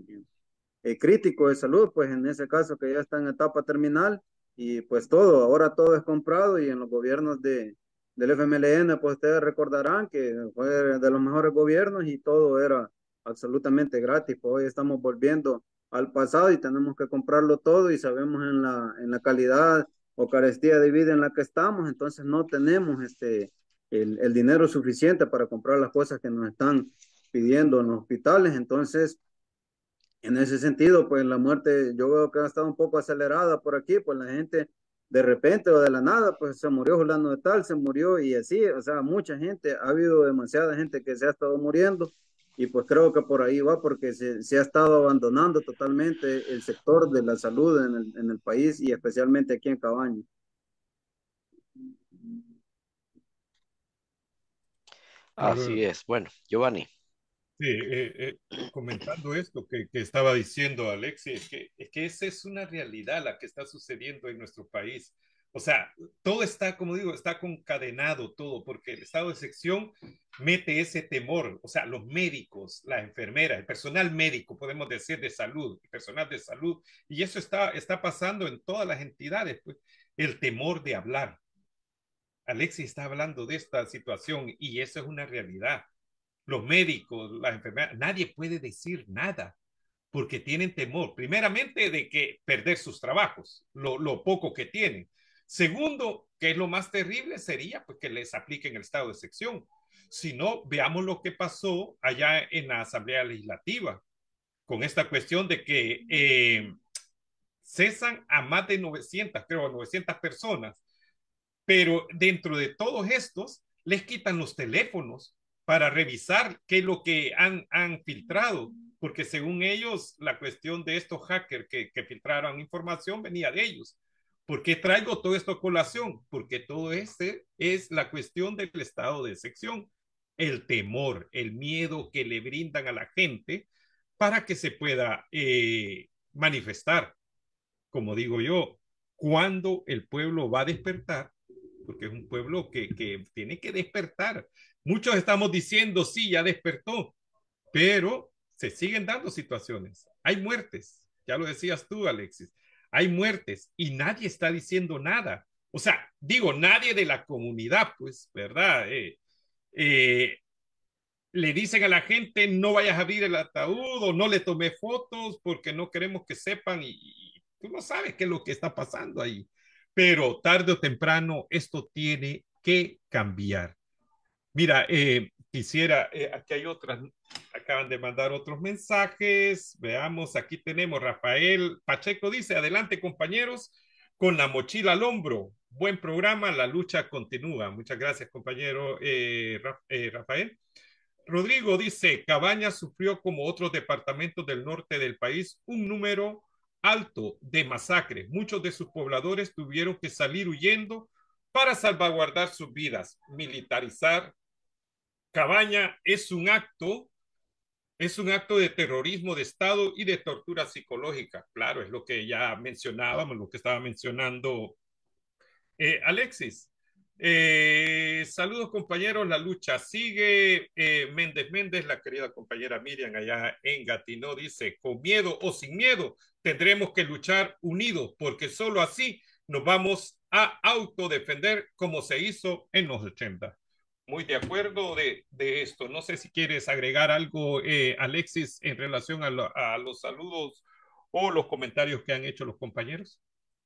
crítico de salud, pues en ese caso que ya está en etapa terminal, y pues ahora todo es comprado. Y en los gobiernos del FMLN, pues ustedes recordarán que fue de los mejores gobiernos y todo era absolutamente gratis. Pues hoy estamos volviendo al pasado y tenemos que comprarlo todo, y sabemos en la calidad o carestía de vida en la que estamos, entonces no tenemos el dinero suficiente para comprar las cosas que nos están pidiendo en los hospitales. Entonces, en ese sentido, pues la muerte yo veo que ha estado un poco acelerada por aquí, pues la gente de repente o de la nada, pues se murió fulano de tal, se murió, y así, o sea, mucha gente, ha habido demasiada gente que se ha estado muriendo, y pues creo que por ahí va, porque se ha estado abandonando totalmente el sector de la salud en el país y especialmente aquí en Cabaña. Así es. Bueno, Giovanni. Sí, comentando esto que estaba diciendo Alexis, es que esa es una realidad la que está sucediendo en nuestro país. O sea, todo está, como digo, está concadenado todo, porque el estado de excepción mete ese temor. O sea, los médicos, las enfermeras, el personal médico, podemos decir, de salud, el personal de salud, y eso está pasando en todas las entidades, pues, el temor de hablar. Alexis está hablando de esta situación y eso es una realidad. Los médicos, las enfermeras, nadie puede decir nada porque tienen temor, primeramente, de que perder sus trabajos, lo poco que tienen. Segundo, que es lo más terrible, sería pues, que les apliquen el estado de excepción. Si no, veamos lo que pasó allá en la Asamblea Legislativa con esta cuestión de que cesan a más de 900, creo, 900 personas, pero dentro de todos estos les quitan los teléfonos para revisar qué es lo que han filtrado, porque según ellos la cuestión de estos hackers que filtraron información venía de ellos. ¿Por qué traigo todo esto a colación? Porque todo este es la cuestión del estado de excepción, el temor, el miedo que le brindan a la gente para que se pueda manifestar. Como digo yo, cuando el pueblo va a despertar, porque es un pueblo que tiene que despertar. Muchos estamos diciendo, sí, ya despertó, pero se siguen dando situaciones. Hay muertes, ya lo decías tú, Alexis, hay muertes y nadie está diciendo nada. O sea, digo, nadie de la comunidad, pues, ¿verdad? Le dicen a la gente, no vayas a abrir el ataúd o no le tomé fotos porque no queremos que sepan y tú no sabes qué es lo que está pasando ahí. Pero tarde o temprano esto tiene que cambiar. Mira, quisiera, aquí hay otras, acaban de mandar otros mensajes. Veamos, aquí tenemos Rafael Pacheco dice, adelante compañeros, con la mochila al hombro. Buen programa, la lucha continúa. Muchas gracias, compañero Rafael. Rodrigo dice, Cabañas sufrió como otros departamentos del norte del país un número alto de masacres. Muchos de sus pobladores tuvieron que salir huyendo para salvaguardar sus vidas. Militarizar Cabaña es un acto de terrorismo de Estado y de tortura psicológica. Claro, es lo que ya mencionábamos, lo que estaba mencionando Alexis. Saludos compañeros, la lucha sigue. Méndez, la querida compañera Miriam allá en Gatineau dice, con miedo o sin miedo tendremos que luchar unidos porque solo así nos vamos a autodefender como se hizo en los 80. Muy de acuerdo de esto. No sé si quieres agregar algo, Alexis, en relación a los saludos o los comentarios que han hecho los compañeros.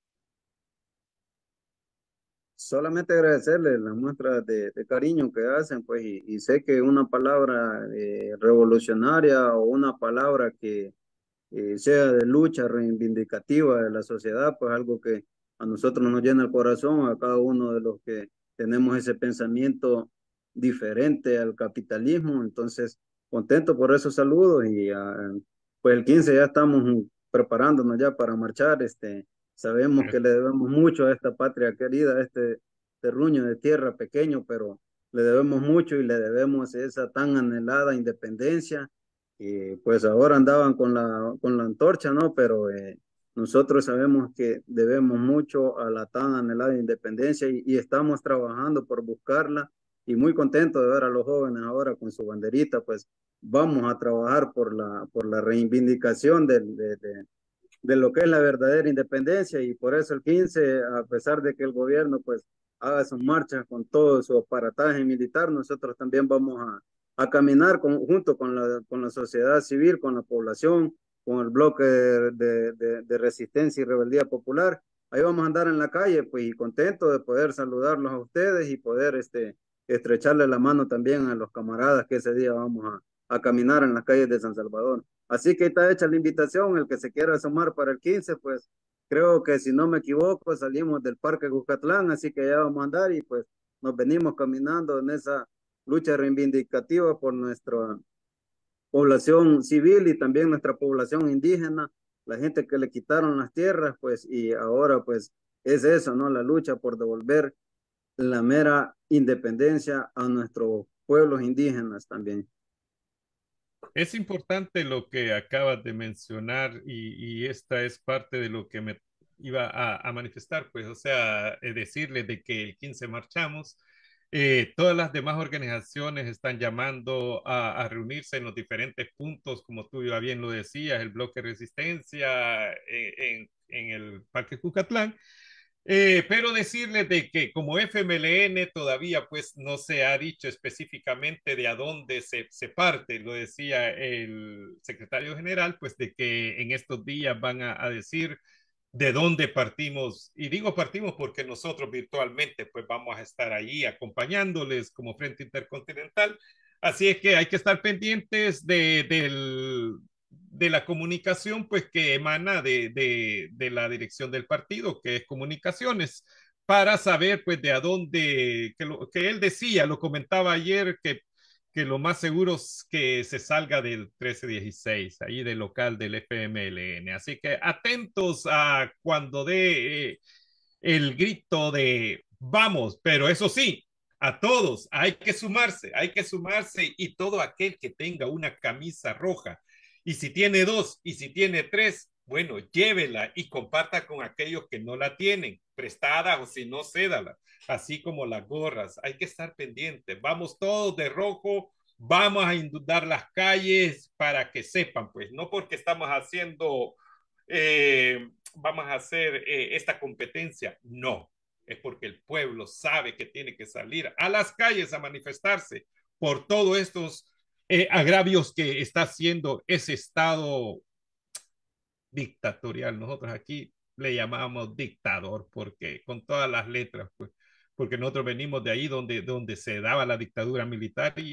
Solamente agradecerles las muestras de cariño que hacen, pues, y sé que una palabra revolucionaria o una palabra que sea de lucha reivindicativa de la sociedad, pues algo que a nosotros nos llena el corazón, a cada uno de los que tenemos ese pensamiento diferente al capitalismo. Entonces, contento por esos saludos y pues el 15 ya estamos preparándonos ya para marchar. Sabemos que le debemos mucho a esta patria querida, a este terruño de tierra pequeño, pero le debemos mucho y le debemos esa tan anhelada independencia. Y pues ahora andaban con la antorcha, ¿no? Pero nosotros sabemos que debemos mucho a la tan anhelada independencia y estamos trabajando por buscarla y muy contento de ver a los jóvenes ahora con su banderita, pues vamos a trabajar por la reivindicación de lo que es la verdadera independencia y por eso el 15, a pesar de que el gobierno pues haga sus marchas con todo su aparataje militar, nosotros también vamos a caminar junto con la sociedad civil, con la población, con el bloque de resistencia y rebeldía popular. Ahí vamos a andar en la calle, pues, y contento de poder saludarlos a ustedes y poder estrecharle la mano también a los camaradas que ese día vamos a caminar en las calles de San Salvador. Así que está hecha la invitación, el que se quiera sumar para el 15, pues creo que si no me equivoco salimos del Parque Cucatlán, así que ya vamos a andar y pues nos venimos caminando en esa lucha reivindicativa por población civil y también nuestra población indígena, la gente que le quitaron las tierras, pues, y ahora pues es eso, ¿no? La lucha por devolver la mera independencia a nuestros pueblos indígenas también. Es importante lo que acabas de mencionar y esta es parte de lo que me iba a manifestar, pues, o sea, decirles de que el 15 marchamos, todas las demás organizaciones están llamando a reunirse en los diferentes puntos, como tú ya bien lo decías, el bloque Resistencia en el Parque Cucatlán. Pero decirles de que como FMLN todavía pues no se ha dicho específicamente de a dónde se parte, lo decía el secretario general, pues de que en estos días van a decir de dónde partimos, y digo partimos porque nosotros virtualmente pues vamos a estar ahí acompañándoles como Frente Intercontinental, así es que hay que estar pendientes de la comunicación pues que emana de la dirección del partido, que es comunicaciones, para saber pues de a dónde, que él decía, lo comentaba ayer, que lo más seguro es que se salga del 1316, ahí del local del FMLN. Así que atentos a cuando dé el grito de vamos, pero eso sí, a todos hay que sumarse y todo aquel que tenga una camisa roja, y si tiene dos, y si tiene tres, bueno, llévela y comparta con aquellos que no la tienen, prestada o si no, cédala, así como las gorras, hay que estar pendientes, vamos todos de rojo, vamos a inundar las calles para que sepan, pues, no porque estamos haciendo vamos a hacer esta competencia. No, es porque el pueblo sabe que tiene que salir a las calles a manifestarse por todos estos agravios que está haciendo ese Estado dictatorial. Nosotros aquí le llamamos dictador porque con todas las letras, pues, porque nosotros venimos de ahí donde se daba la dictadura militar y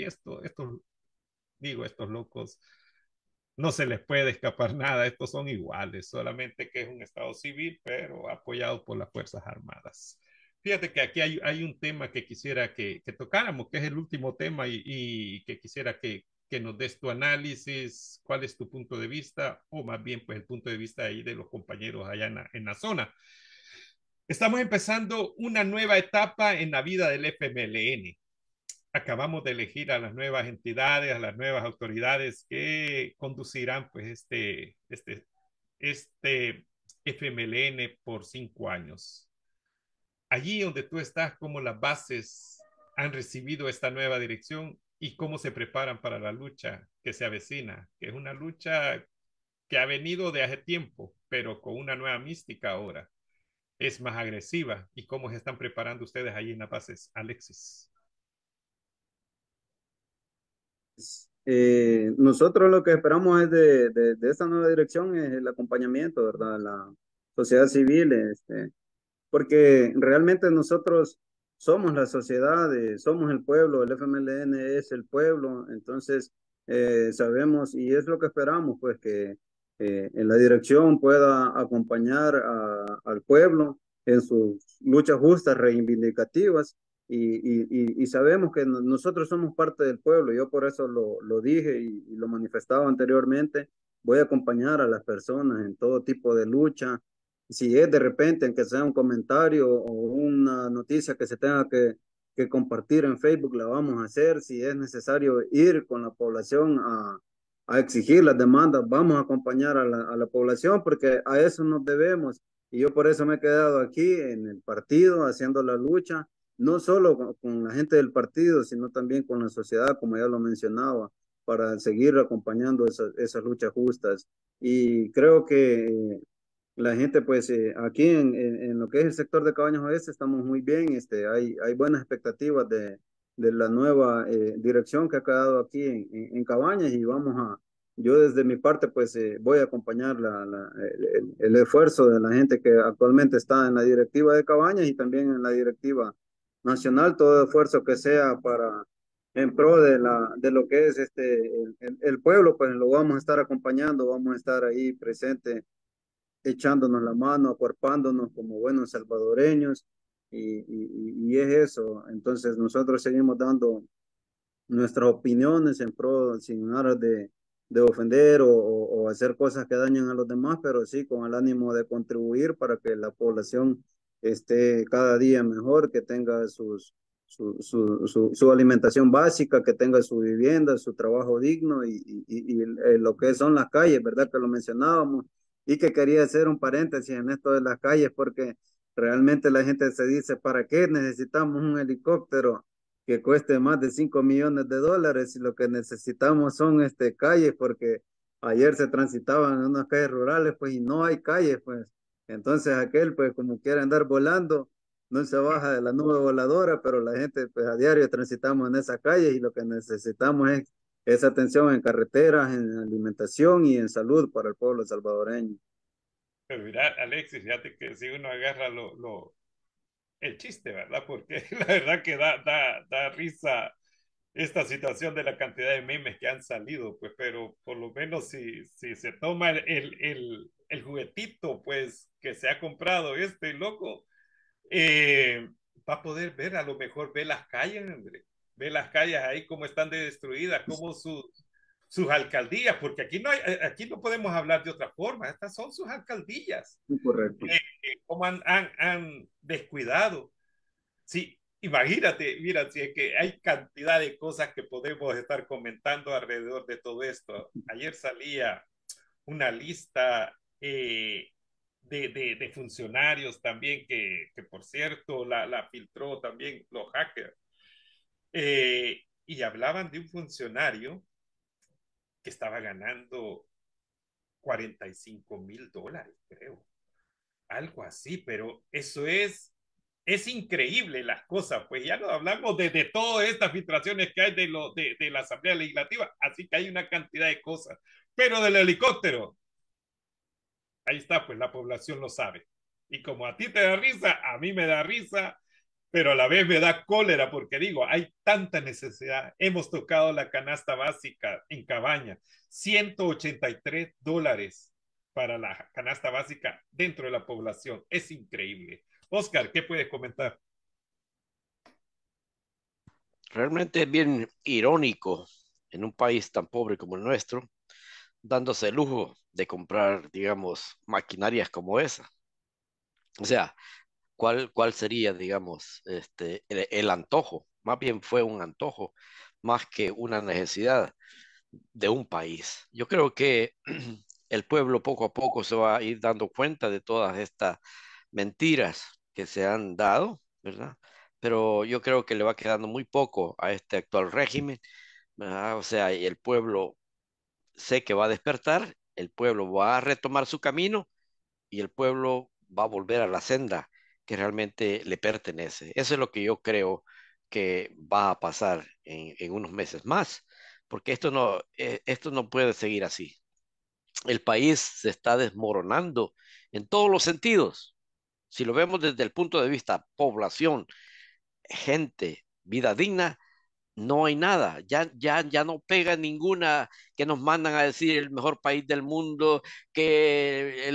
estos locos no se les puede escapar nada, estos son iguales, solamente que es un Estado civil, pero apoyado por las Fuerzas Armadas. Fíjate que aquí hay un tema que quisiera que tocáramos, que es el último tema y que quisiera que nos des tu análisis, cuál es tu punto de vista, o más bien pues el punto de vista ahí de los compañeros allá en la zona. Estamos empezando una nueva etapa en la vida del FMLN. Acabamos de elegir a las nuevas entidades, a las nuevas autoridades que conducirán pues este FMLN por 5 años. Allí donde tú estás, ¿cómo las bases han recibido esta nueva dirección y cómo se preparan para la lucha que se avecina? Que es una lucha que ha venido de hace tiempo, pero con una nueva mística ahora. Es más agresiva. ¿Y cómo se están preparando ustedes allí en las bases, Alexis? Nosotros lo que esperamos es de esta nueva dirección es el acompañamiento, ¿verdad? La sociedad civil, porque realmente nosotros somos la sociedad, somos el pueblo, el FMLN es el pueblo, entonces sabemos y es lo que esperamos, pues que en la dirección pueda acompañar al pueblo en sus luchas justas, reivindicativas, y sabemos que nosotros somos parte del pueblo, yo por eso lo dije y lo manifestaba anteriormente, voy a acompañar a las personas en todo tipo de lucha, si es de repente, aunque sea un comentario o una noticia que se tenga que compartir en Facebook, la vamos a hacer. Si es necesario ir con la población a exigir las demandas, vamos a acompañar a la población porque a eso nos debemos. Y yo por eso me he quedado aquí en el partido haciendo la lucha, no solo con la gente del partido, sino también con la sociedad, como ya lo mencionaba, para seguir acompañando esas luchas justas. Y creo que la gente, pues aquí en lo que es el sector de Cabañas Oeste estamos muy bien, hay buenas expectativas de la nueva dirección que ha quedado aquí en Cabañas y yo desde mi parte pues voy a acompañar el esfuerzo de la gente que actualmente está en la directiva de Cabañas y también en la directiva nacional, todo esfuerzo que sea para en pro de lo que es el pueblo, pues lo vamos a estar acompañando, vamos a estar ahí presentes echándonos la mano, acuerpándonos como buenos salvadoreños y es eso. Entonces nosotros seguimos dando nuestras opiniones en pro, sin aras de ofender o hacer cosas que dañen a los demás, pero sí con el ánimo de contribuir para que la población esté cada día mejor, que tenga su alimentación básica, que tenga su vivienda, su trabajo digno y lo que son las calles, ¿verdad? Que lo mencionábamos y que quería hacer un paréntesis en esto de las calles porque realmente la gente se dice, ¿para qué necesitamos un helicóptero que cueste más de 5 millones de dólares y lo que necesitamos son calles porque ayer se transitaban en unas calles rurales pues y no hay calles pues entonces aquel pues como quiere andar volando no se baja de la nube voladora pero la gente pues a diario transitamos en esas calles y lo que necesitamos es esa atención en carreteras, en alimentación y en salud para el pueblo salvadoreño. Pero mira, Alexis, fíjate que si uno agarra el chiste, ¿verdad? Porque la verdad que da risa esta situación de la cantidad de memes que han salido, pues, pero por lo menos si se toma el juguetito, pues, que se ha comprado este loco, eh, va a poder ver, a lo mejor ve las calles, André, ve las calles ahí cómo están destruidas, cómo sus alcaldías, porque aquí no podemos hablar de otra forma, estas son sus alcaldías, Correcto. cómo han descuidado. Sí, imagínate, mira, si es que hay cantidad de cosas que podemos estar comentando alrededor de todo esto. Ayer salía una lista de funcionarios también que por cierto, la filtró también los hackers. Y hablaban de un funcionario que estaba ganando $45,000, creo. Algo así, pero eso es increíble las cosas, pues ya no hablamos de todas estas filtraciones que hay de la Asamblea Legislativa, así que hay una cantidad de cosas, pero del helicóptero, ahí está, pues la población lo sabe. Y como a ti te da risa, a mí me da risa, pero a la vez me da cólera porque digo, hay tanta necesidad. Hemos tocado la canasta básica en Cabaña, $183 para la canasta básica dentro de la población. Es increíble. Oscar, ¿qué puedes comentar? Realmente es bien irónico en un país tan pobre como el nuestro, dándose el lujo de comprar, digamos, maquinarias como esa. O sea, ¿cuál sería, digamos, el antojo? Más bien fue un antojo, más que una necesidad de un país. Yo creo que el pueblo poco a poco se va a ir dando cuenta de todas estas mentiras que se han dado, ¿verdad? Pero yo creo que le va quedando muy poco a este actual régimen, ¿verdad? O sea, y el pueblo sé que va a despertar, el pueblo va a retomar su camino y el pueblo va a volver a la senda que realmente le pertenece. Eso es lo que yo creo que va a pasar en unos meses más, porque esto no puede seguir así. El país se está desmoronando en todos los sentidos. Si lo vemos desde el punto de vista población, gente, vida digna, no hay nada, ya no pega ninguna que nos mandan a decir el mejor país del mundo, que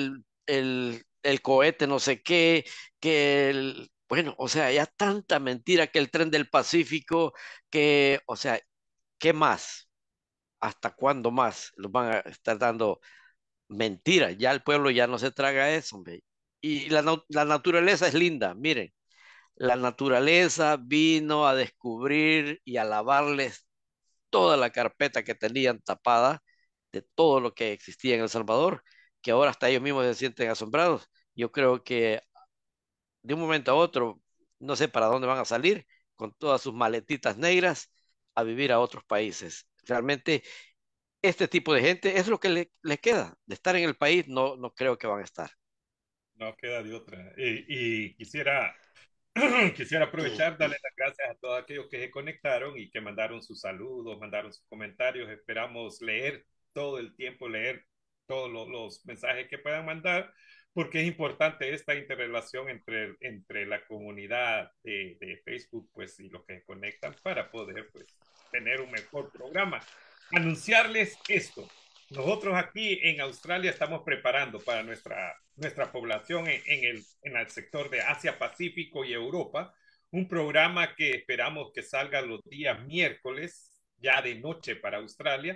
el cohete no sé qué, bueno, o sea, ya tanta mentira que el tren del Pacífico, que, o sea, ¿qué más? ¿Hasta cuándo más nos van a estar dando mentiras? Ya el pueblo ya no se traga eso, hombre. Y la naturaleza es linda, miren. La naturaleza vino a descubrir y a lavarles toda la carpeta que tenían tapada de todo lo que existía en El Salvador, que ahora hasta ellos mismos se sienten asombrados. Yo creo que de un momento a otro, no sé para dónde van a salir con todas sus maletitas negras a vivir a otros países. Realmente este tipo de gente es lo que le queda. De estar en el país no creo que van a estar. No queda de otra. Y quisiera aprovechar, darle las gracias a todos aquellos que se conectaron y que mandaron sus saludos, mandaron sus comentarios. Esperamos leer todo el tiempo, leer todos los mensajes que puedan mandar, porque es importante esta interrelación entre la comunidad de Facebook pues, y los que se conectan para poder pues, tener un mejor programa. Anunciarles esto. Nosotros aquí en Australia estamos preparando para nuestra población en el sector de Asia, Pacífico y Europa un programa que esperamos que salga los días miércoles, ya de noche para Australia,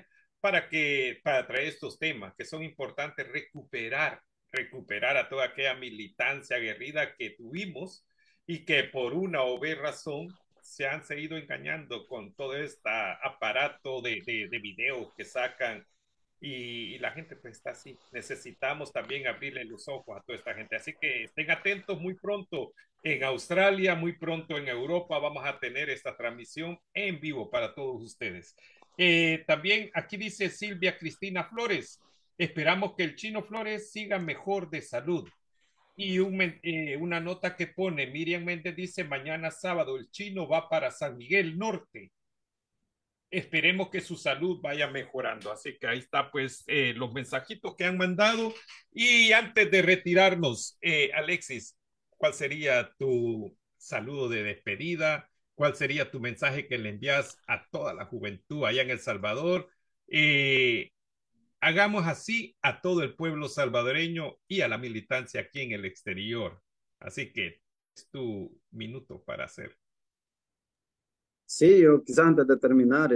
para traer estos temas que son importantes, recuperar a toda aquella militancia aguerrida que tuvimos y que por una o B razón se han seguido engañando con todo este aparato de videos que sacan y la gente pues está así. Necesitamos también abrirle los ojos a toda esta gente. Así que estén atentos, muy pronto en Australia, muy pronto en Europa vamos a tener esta transmisión en vivo para todos ustedes. También aquí dice Silvia Cristina Flores, esperamos que el Chino Flores siga mejor de salud. Y una nota que pone, Miriam Méndez dice, mañana sábado el Chino va para San Miguel Norte. Esperemos que su salud vaya mejorando. Así que ahí está pues los mensajitos que han mandado. Y antes de retirarnos, Alexis, ¿cuál sería tu saludo de despedida? ¿Cuál sería tu mensaje que le envías a toda la juventud allá en El Salvador? Hagamos así a todo el pueblo salvadoreño y a la militancia aquí en el exterior. Así que es tu minuto para hacer. Sí, yo quizás antes de terminar,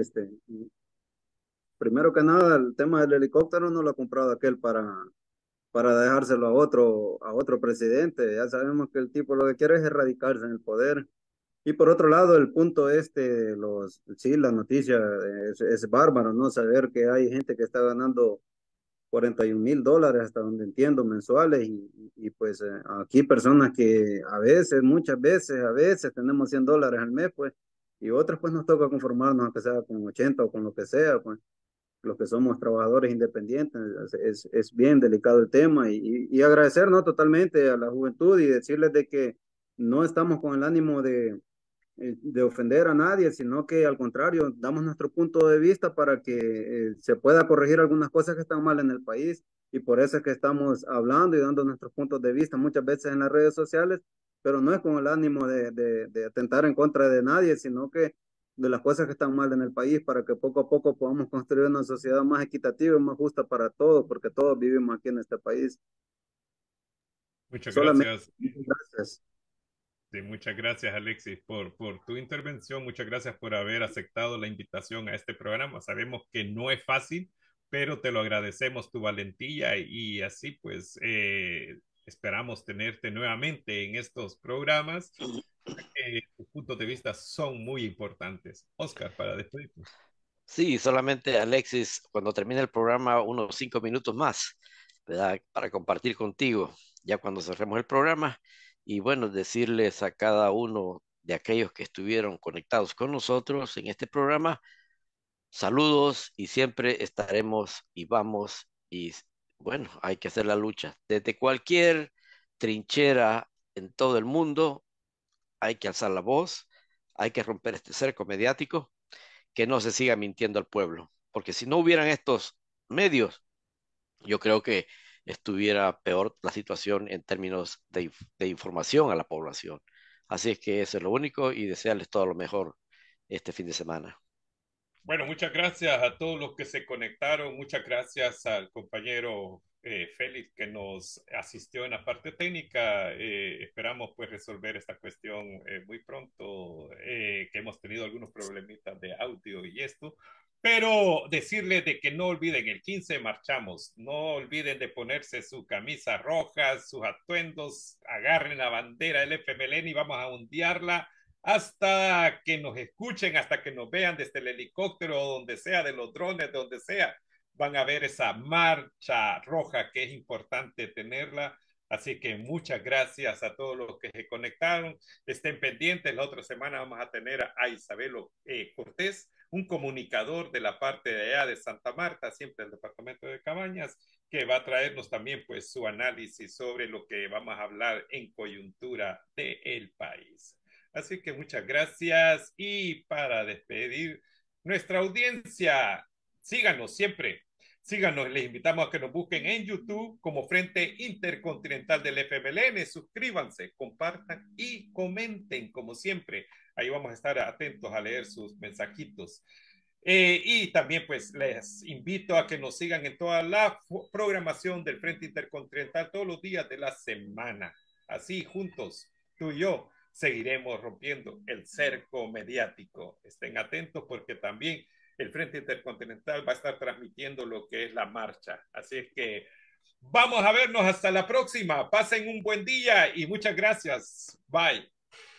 primero que nada, el tema del helicóptero no lo ha comprado aquel para dejárselo a otro presidente. Ya sabemos que el tipo lo que quiere es erradicarse en el poder. Y por otro lado, el punto sí, la noticia es bárbaro, ¿no? Saber que hay gente que está ganando $41,000, hasta donde entiendo, mensuales, y pues aquí personas que a veces, muchas veces, a veces tenemos $100 al mes, pues, y otras pues nos toca conformarnos, aunque sea con 80 o con lo que sea, pues, los que somos trabajadores independientes, es bien delicado el tema, y agradecer, ¿no? Totalmente a la juventud y decirles de que no estamos con el ánimo de ofender a nadie, sino que al contrario, damos nuestro punto de vista para que se pueda corregir algunas cosas que están mal en el país, y por eso es que estamos hablando y dando nuestros puntos de vista muchas veces en las redes sociales, pero no es con el ánimo de atentar en contra de nadie, sino que de las cosas que están mal en el país, para que poco a poco podamos construir una sociedad más equitativa y más justa para todos, porque todos vivimos aquí en este país. Muchas Solamente, gracias. gracias. Sí, muchas gracias, Alexis, por tu intervención. Muchas gracias por haber aceptado la invitación a este programa. Sabemos que no es fácil, pero te lo agradecemos tu valentía y así pues esperamos tenerte nuevamente en estos programas. Tus puntos de vista son muy importantes. Oscar, para despedirnos. Sí, solamente Alexis, cuando termine el programa, unos 5 minutos más, ¿verdad? Para compartir contigo, ya cuando cerremos el programa, y bueno, decirles a cada uno de aquellos que estuvieron conectados con nosotros en este programa, saludos y siempre estaremos y vamos, y bueno, hay que hacer la lucha. Desde cualquier trinchera en todo el mundo, hay que alzar la voz, hay que romper este cerco mediático, que no se siga mintiendo al pueblo, porque si no hubieran estos medios, yo creo que estuviera peor la situación en términos de información a la población. Así es que eso es lo único y desearles todo lo mejor este fin de semana. Bueno, muchas gracias a todos los que se conectaron. Muchas gracias al compañero Félix que nos asistió en la parte técnica. Esperamos pues resolver esta cuestión muy pronto, que hemos tenido algunos problemitas de audio y esto. Pero decirles de que no olviden, el 15 marchamos, no olviden de ponerse su camisa roja, sus atuendos, agarren la bandera del FMLN y vamos a ondearla hasta que nos escuchen, hasta que nos vean desde el helicóptero o donde sea, de los drones, de donde sea, van a ver esa marcha roja que es importante tenerla. Así que muchas gracias a todos los que se conectaron. Estén pendientes, la otra semana vamos a tener a Isabelo Cortés, un comunicador de la parte de allá de Santa Marta, siempre del departamento de Cabañas, que va a traernos también pues su análisis sobre lo que vamos a hablar en coyuntura del país. Así que muchas gracias y para despedir nuestra audiencia, síganos siempre, síganos, les invitamos a que nos busquen en YouTube como Frente Intercontinental del FMLN, suscríbanse, compartan y comenten como siempre, ahí vamos a estar atentos a leer sus mensajitos. Y también pues les invito a que nos sigan en toda la programación del Frente Intercontinental todos los días de la semana, así juntos, tú y yo seguiremos rompiendo el cerco mediático. Estén atentos porque también el Frente Intercontinental va a estar transmitiendo lo que es la marcha. Así es que vamos a vernos hasta la próxima. Pasen un buen día y muchas gracias. Bye.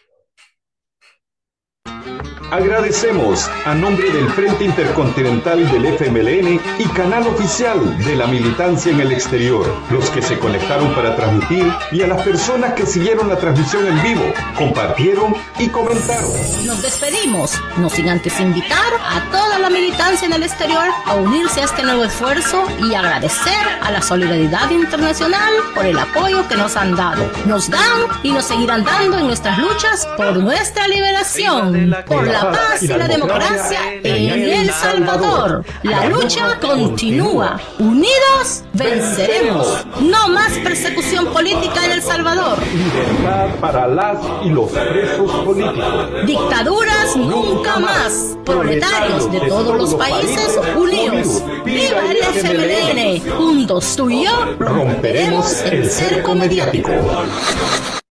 Agradecemos a nombre del Frente Intercontinental del FMLN y canal oficial de la militancia en el exterior, los que se conectaron para transmitir y a las personas que siguieron la transmisión en vivo, compartieron y comentaron. Nos despedimos, no sin antes invitar a toda la militancia en el exterior a unirse a este nuevo esfuerzo y agradecer a la solidaridad internacional por el apoyo que nos han dado. Nos dan y nos seguirán dando en nuestras luchas por nuestra liberación, por la paz y la democracia en El Salvador. La lucha continúa. Unidos venceremos. No más persecución política en El Salvador. Libertad para las y los presos políticos. Dictaduras nunca más. Proletarios de todos los países unidos. ¡Viva el FMLN! Juntos tú y yo romperemos el cerco mediático.